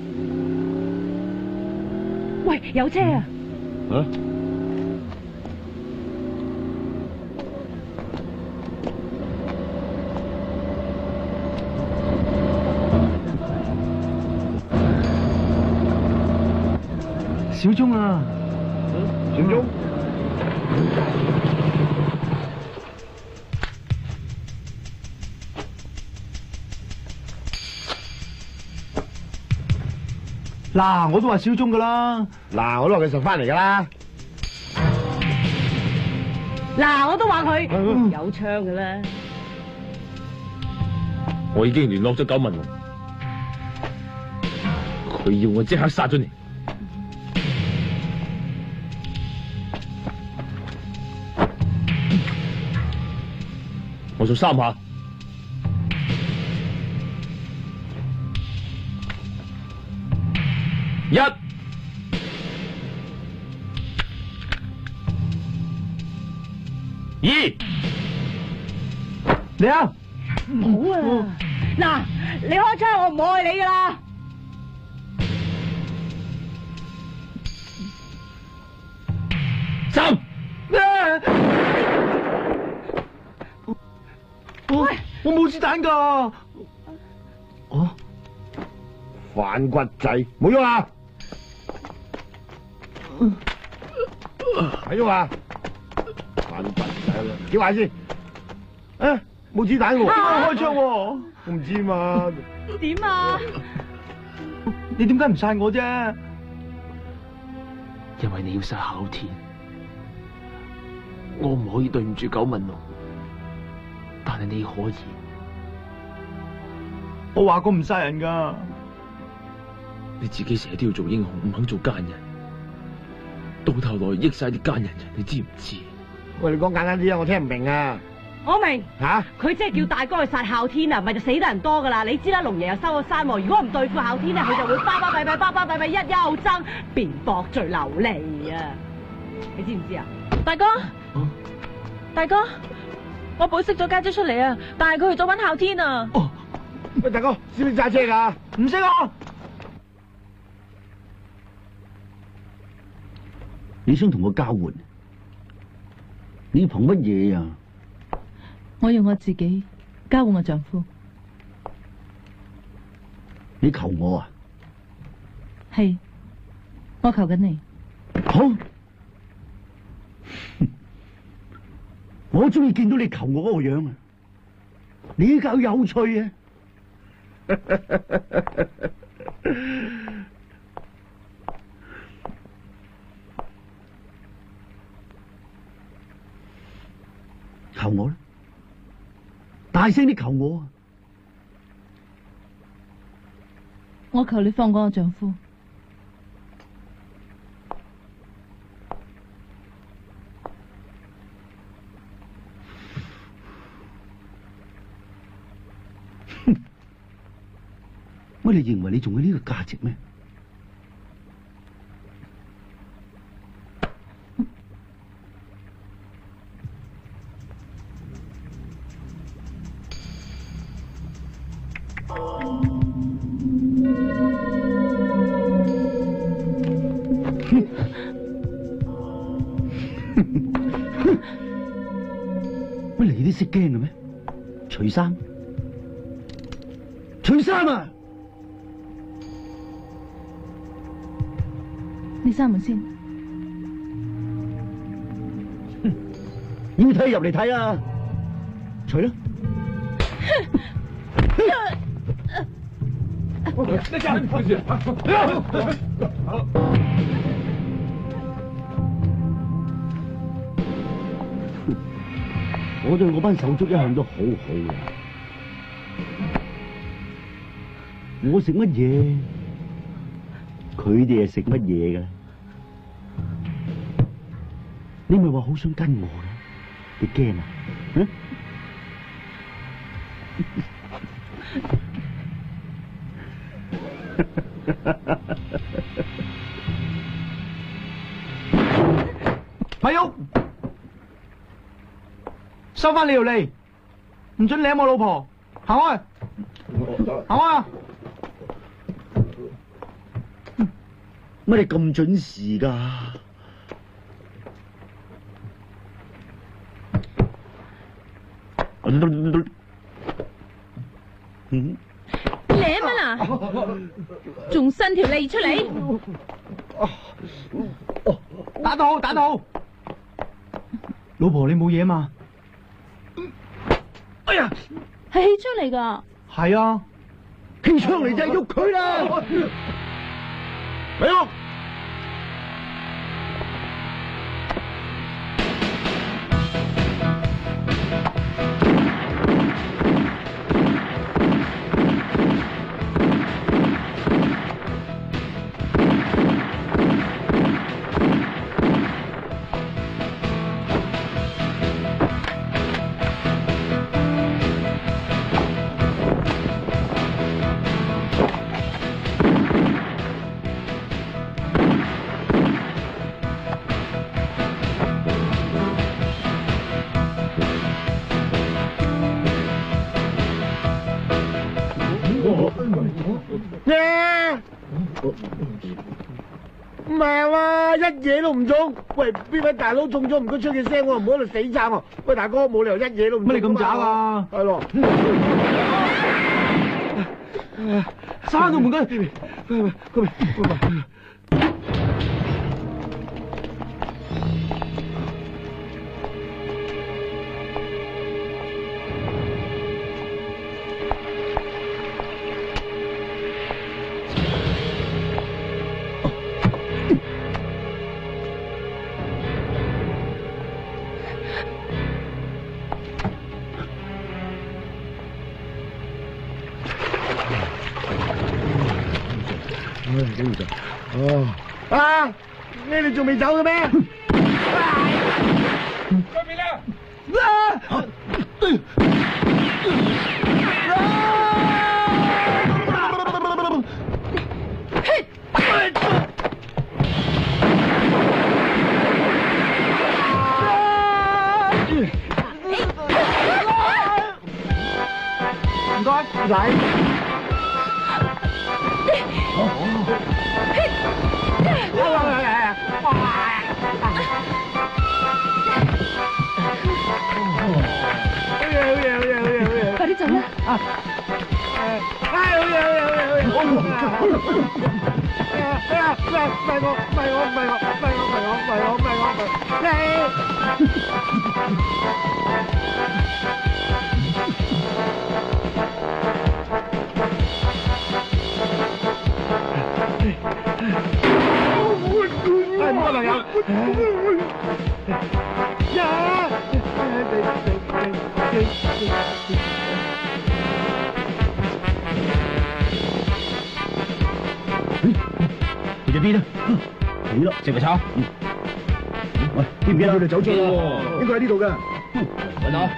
喂，有車啊！
啊！
小鐘啊！
小鐘。
嗱，我都話小鐘噶啦。
嗱，我都話佢實翻嚟噶啦。
嗱，我都話佢有槍噶啦。
我已經聯絡咗九紋龍，佢要我即刻殺咗你。我數三下。一、二，
你啊！
唔好啊！嗱，你開槍，我唔愛你噶啦。
三。
我我冇子彈噶。
哦。反骨仔，冇喐啊！係喐啊！反骨仔啦，叫埋先。啊，冇子彈喎，
開槍喎，
我唔知嘛。
點啊？
你點解唔殺我啫？
因為你要殺哮天，我唔可以對唔住九紋龍，但係你可以。
我話過唔殺人噶。
你自己成日都要做英雄，唔肯做奸人，到頭來益晒啲奸人人，你知唔知？
喂，你講簡單啲啊，我聽唔明啊。
我明。
吓？
佢即係叫大哥去殺哮天啊，唔係就死得人多噶啦。你知啦，龍爺又收咗山喎，如果唔對付哮天咧，佢就會巴巴閉閉、巴巴閉閉一優爭，辯駁最流利啊！你知唔知啊？
大哥，
啊、
大哥，我保釋咗家姐出嚟啊，但係佢去咗搵哮天啊！
哦，喂，大哥，識唔識揸車噶？
唔識啊！
你想同我交換？你憑乜嘢啊？
我用我自己交換我丈夫。
你求我啊？
係，我求緊你。
好，我中意見到你求我嗰個樣啊！你夠有趣啊！求我啦，大聲啲求我啊！
我求你放過我丈夫。
哼，乜你認為你仲有呢個價值咩？乜你都識驚嘅咩？除衫，除衫啊！
你閂門先。
要睇入嚟睇啊！除啦。
你真係
我對我班手足一向都好好嘅，我食乜嘢，佢哋係食乜嘢嘅。你咪話好想跟我嘅，你驚啊？嗯？
咪喐！收翻你條脷，唔准舐我老婆，行開，行開啊！
乜你咁準時噶？嗯，
舐啊嗱，仲伸條脷出嚟！
打得好，打得好。老婆，你冇嘢嘛？哎呀，
係氣槍嚟噶。
係啊，
氣槍嚟就係喐佢啦。
俾我。
唔係嘛，一嘢都唔中。喂，邊位大佬中咗唔該出嘅聲，我唔好喺度死撐喎。喂，大哥冇理由一嘢都唔中。
乜你咁渣啊？
係咯。
閂到門佢。
喂喂喂喂。哦，啊！你哋仲未走嘅咩？
嗰邊啦！
啊！
唔該，唔使。
快啲走啦！
啊！哎，好嘢，好嘢，好嘢，好嘢！哎呀，哎呀，唔係唔係我，唔係我，唔係我，唔係我，唔係我，唔係我，唔係我，唔係你。係唔該朋友。呀！
去咗邊啊？死啦！食咪炒。喂，見唔見啊？佢哋走咗喎，應該喺呢度㗎。揾到。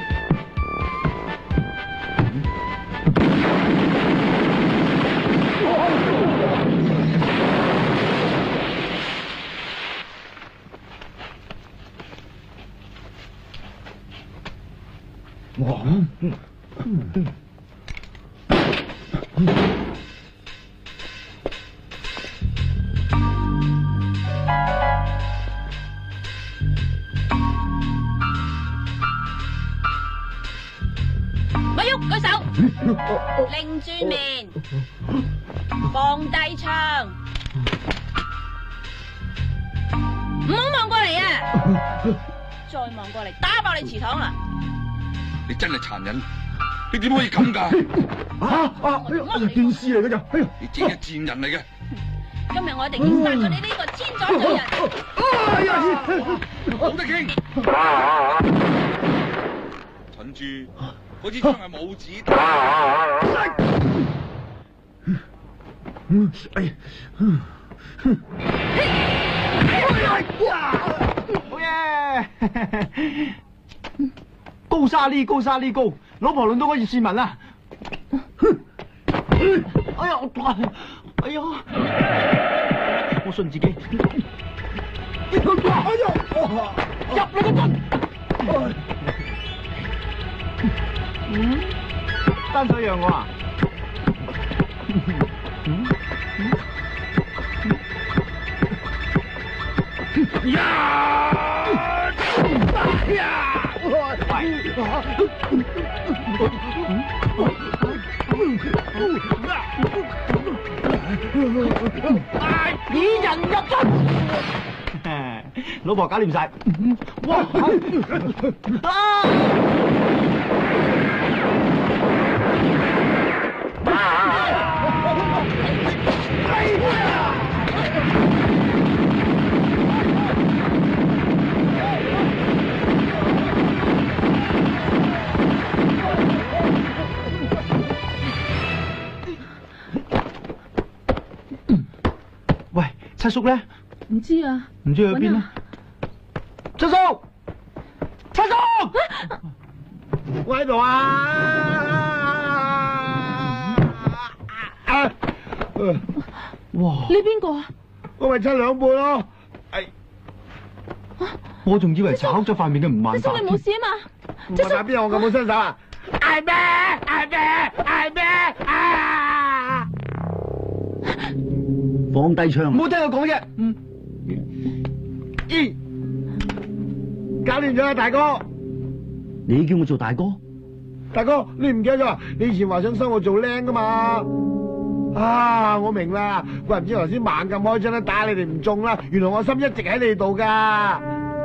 哇！嗯嗯
咪喐，舉手，擰轉面，放低槍，唔好望過嚟啊！再望過嚟，打爆你祠堂啦！
你真係殘忍，你點可以咁㗎？
啊啊！電視嚟㗎咋？哎呀！
你真係賤人嚟嘅。
今日我一定要殺咗你呢個千載罪人！
哎呀！
冇得傾。蠢豬，嗰支槍係冇子彈。
哎呀！
好嘢！高沙呢高沙呢高，老婆輪到我葉倩文啦！哎呀，我哎呀，我信自己。哎呀，入你個陣！嗯，單手讓我啊！呀！呀！以人入陣。
老婆搞掂晒。哇！喂，七叔咧？
唔知啊，
唔知去邊啦？七叔，七叔，
我喺度啊！啊！
哇！
你邊個啊？
我咪七兩半咯。係。
我仲以為炒咗塊面嘅吳萬達。
七叔你冇事啊嘛？
吳萬達邊有我咁好身手啊？嗌咩？嗌咩？嗌咩？啊！
放低槍，唔好聽我講啫。嗯。咦？搞掂咗啦，大哥。你叫我做大哥？
大哥，你唔記得咗啊？你以前話想收我做僆噶嘛？啊，我明啦，怪唔知頭先猛咁開槍咧打你哋唔中啦，原來我心一直喺你度噶。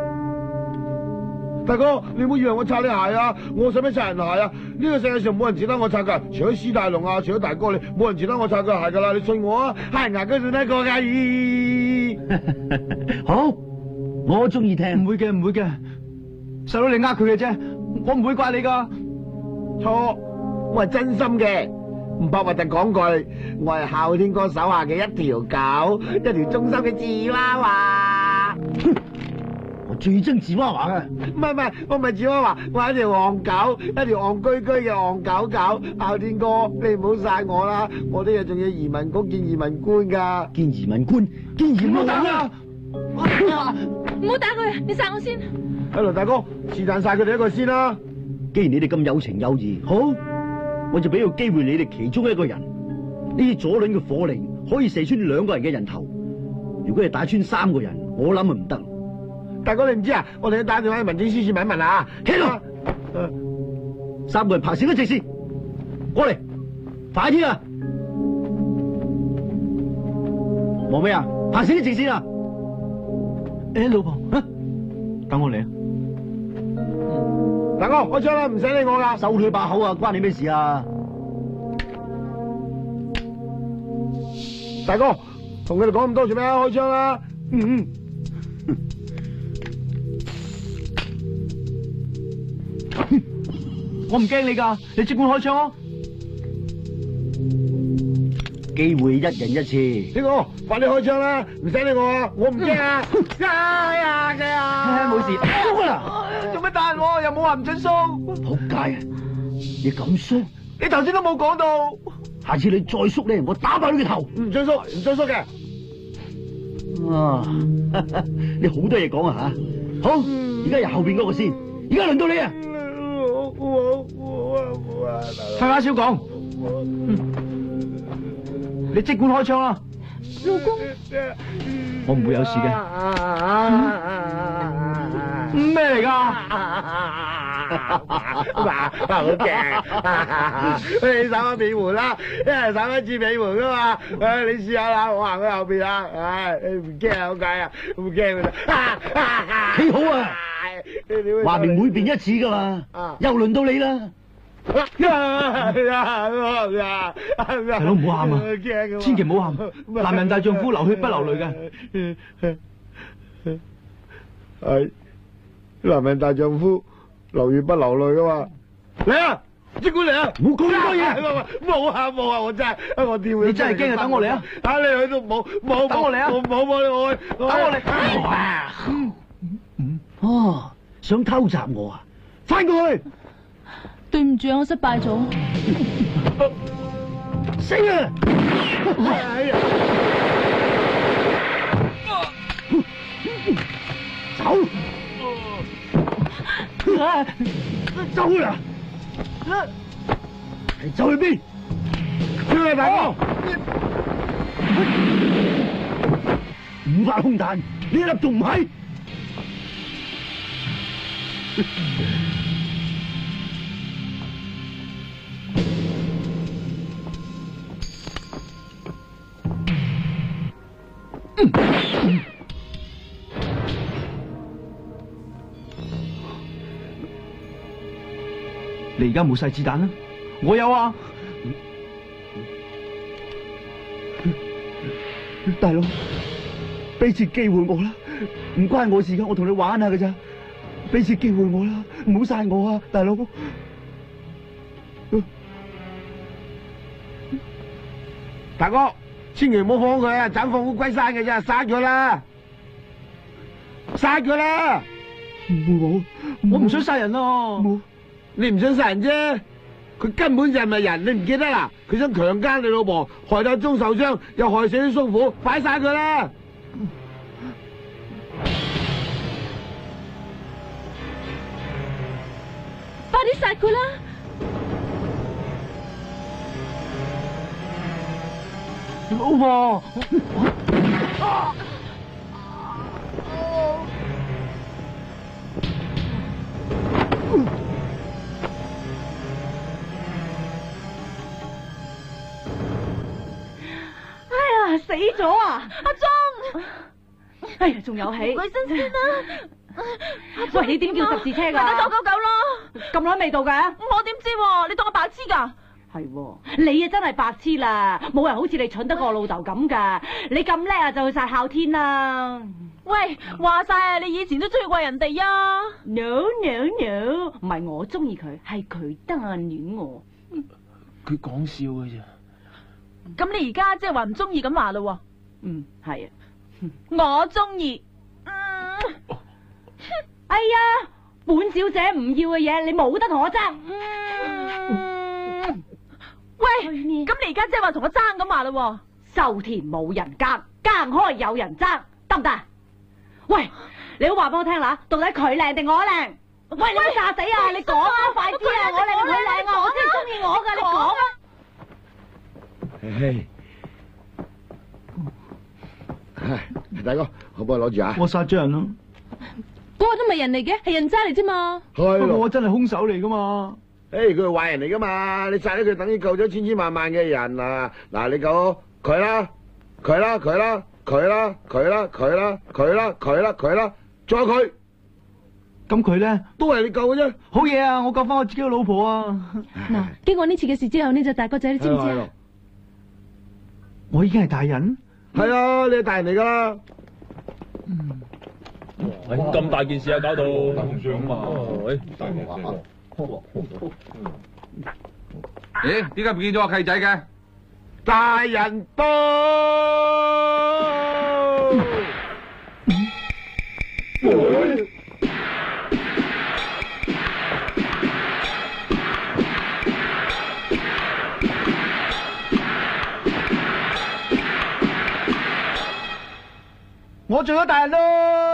大哥，你唔好以為我擦你鞋啊！我使乜擦人鞋啊？呢個世界上冇人值得我擦噶，除咗史大龍啊，除咗大哥你，冇人值得我擦佢鞋噶啦！你信我啊，黑人牙膏算得過噶。
好，我中意聽。唔會嘅，唔會嘅，細佬你呃佢嘅啫，我唔會怪你噶。
錯，我係真心嘅，唔怕核突講句，我係哮天哥手下嘅一條狗，一條忠心嘅芝娃娃。
我最憎芝娃娃嘅。
唔係唔係，我唔係芝娃娃，我係一條戇狗，一條戇居居嘅戇狗狗。哮天哥，你唔好晒我啦，我聽日仲要移民局見移民官噶。
見移民官，見移民官啊！
唔好打佢，你殺我先。
阿羅大哥，是但晒佢哋一個先啦。
既然你哋咁有情有義，好，我就俾個機會你哋其中一個人。呢啲左輪嘅火鈴可以射穿兩個人嘅人頭，如果係打穿三個人，我諗啊唔得。
大哥你唔知啊？我哋要打電話去民政司署問一問啊！
聽到，三個人爬成一直線，過嚟，快啲啊！望咩啊？爬成一直線啊！誒，老婆，啊，等我嚟啊！
大哥，開槍啦，唔使理我噶，
收佢把口啊，關你咩事啊？
大哥，同佢哋講咁多做咩啊？開槍啦！嗯嗯。
我唔驚你噶，你即管開槍咯。機會一人一次。
呢個，快啲開槍啦，唔使理我啊，我唔驚啊！哎呀嘅啊！
冇事，縮啦！
做乜打人？又冇話唔准縮。
仆街啊！你咁縮？
你頭先都冇講到。
下次你再縮咧，我打爆你個頭！
唔准縮，唔准縮嘅。
啊！你好多嘢講啊吓！好，而家由後邊嗰個先，而家輪到你啊！
廢話少講，你即管開槍啦，
老公。
我唔會有事嘅。
咩嚟噶？
嗱，好驚！你手一尾門啦，一人手一支尾門噶嘛？唉，你試下啦，我行喺後邊啊！唉，你唔驚啊？好解啊？唔驚㗎啦！
幾好啊！話明每邊一次噶嘛，又輪到你啦！
大
佬唔好喊啊，千祈唔好喊，男人大丈夫流血不流淚嘅。
係，男人大丈夫流血不流淚噶嘛。嚟啊，即管嚟啊！
唔好講咁多嘢，
冇啊冇啊，我真係我跳
你真係驚啊！等我嚟啊！
打你去都冇冇，
等我嚟啊！
冇冇冇你我去，
等我嚟！哦，想偷襲我啊！翻過去！
對唔住啊，我失敗咗。
死啊！
哎呀！
走！走啦！你走去邊？
去啊，大哥！
五發空彈，呢一粒仲唔係？ 你而家冇晒子彈啦，我有啊。大佬，俾次機會我啦，唔關我事噶，我同你玩下噶咋，俾次機會我啦，唔好殺我啊，大佬。
大哥，千祈唔好放佢啊，斬放虎歸山嘅啫，殺佢啦，殺佢啦！
冇，我唔想殺人咯。
冇，你唔想殺人啫，佢根本就係咪人？你唔記得啦？佢想強姦你老婆，害到鐘受傷，又害死啲叔父，快殺佢啦！
快啲殺佢啦！
老婆，
哎呀，死咗啊！阿莊，哎呀，仲有氣，
佢新鮮啦！
喂，你點叫十字車噶？
打九九九咯，
咁耐未到嘅？
我點知喎？你當我白痴噶？
係喎，你啊真係白痴啦！冇人好似你蠢得過我老豆咁噶，你咁叻啊就去晒哮天啦！
喂，話晒啊，你以前都中意過人哋啊
？No no no， 唔係我中意佢，係佢單戀我。
佢講笑嘅啫。
咁你而家即係話唔中意咁話咯？
嗯，係啊，
我中意。嗯，
哎呀，本小姐唔要嘅嘢，你冇得同我爭。嗯。
喂，咁你而家即係話同我爭咁話咯？
收田冇人耕，耕開有人爭，得唔得？喂，你好話俾我聽啦，到底佢靚定我靚？喂，你唔好炸死啊！你講啊，快啲啊！我靚定佢靚啊？我先中意我噶，你講啊！
唉，大哥，可唔可以攞住啊？
我殺咗人咯。
嗰個都唔係人嚟嘅，係人渣嚟啫嘛。
係咯，
我真係兇手嚟噶嘛。
誒，佢係壞人嚟噶嘛？你殺咗佢，等於救咗千千萬萬嘅人啊！嗱，你救佢啦，佢啦，佢啦，佢啦，佢啦，佢啦，佢啦，佢啦，佢啦，仲有佢。
咁佢咧
都係你救嘅啫。
好嘢啊！我救翻我自己嘅老婆啊！
嗱，經過呢次嘅事之後，呢隻大個仔，你知唔知啊？
我已經係大人。
係啊，你係大人嚟噶啦。
嗯。
咁大件事啊，搞到咁上嘛？誒，大件事。
咦？點解唔見咗個契仔嘅？
大人到。我做咗大人咯。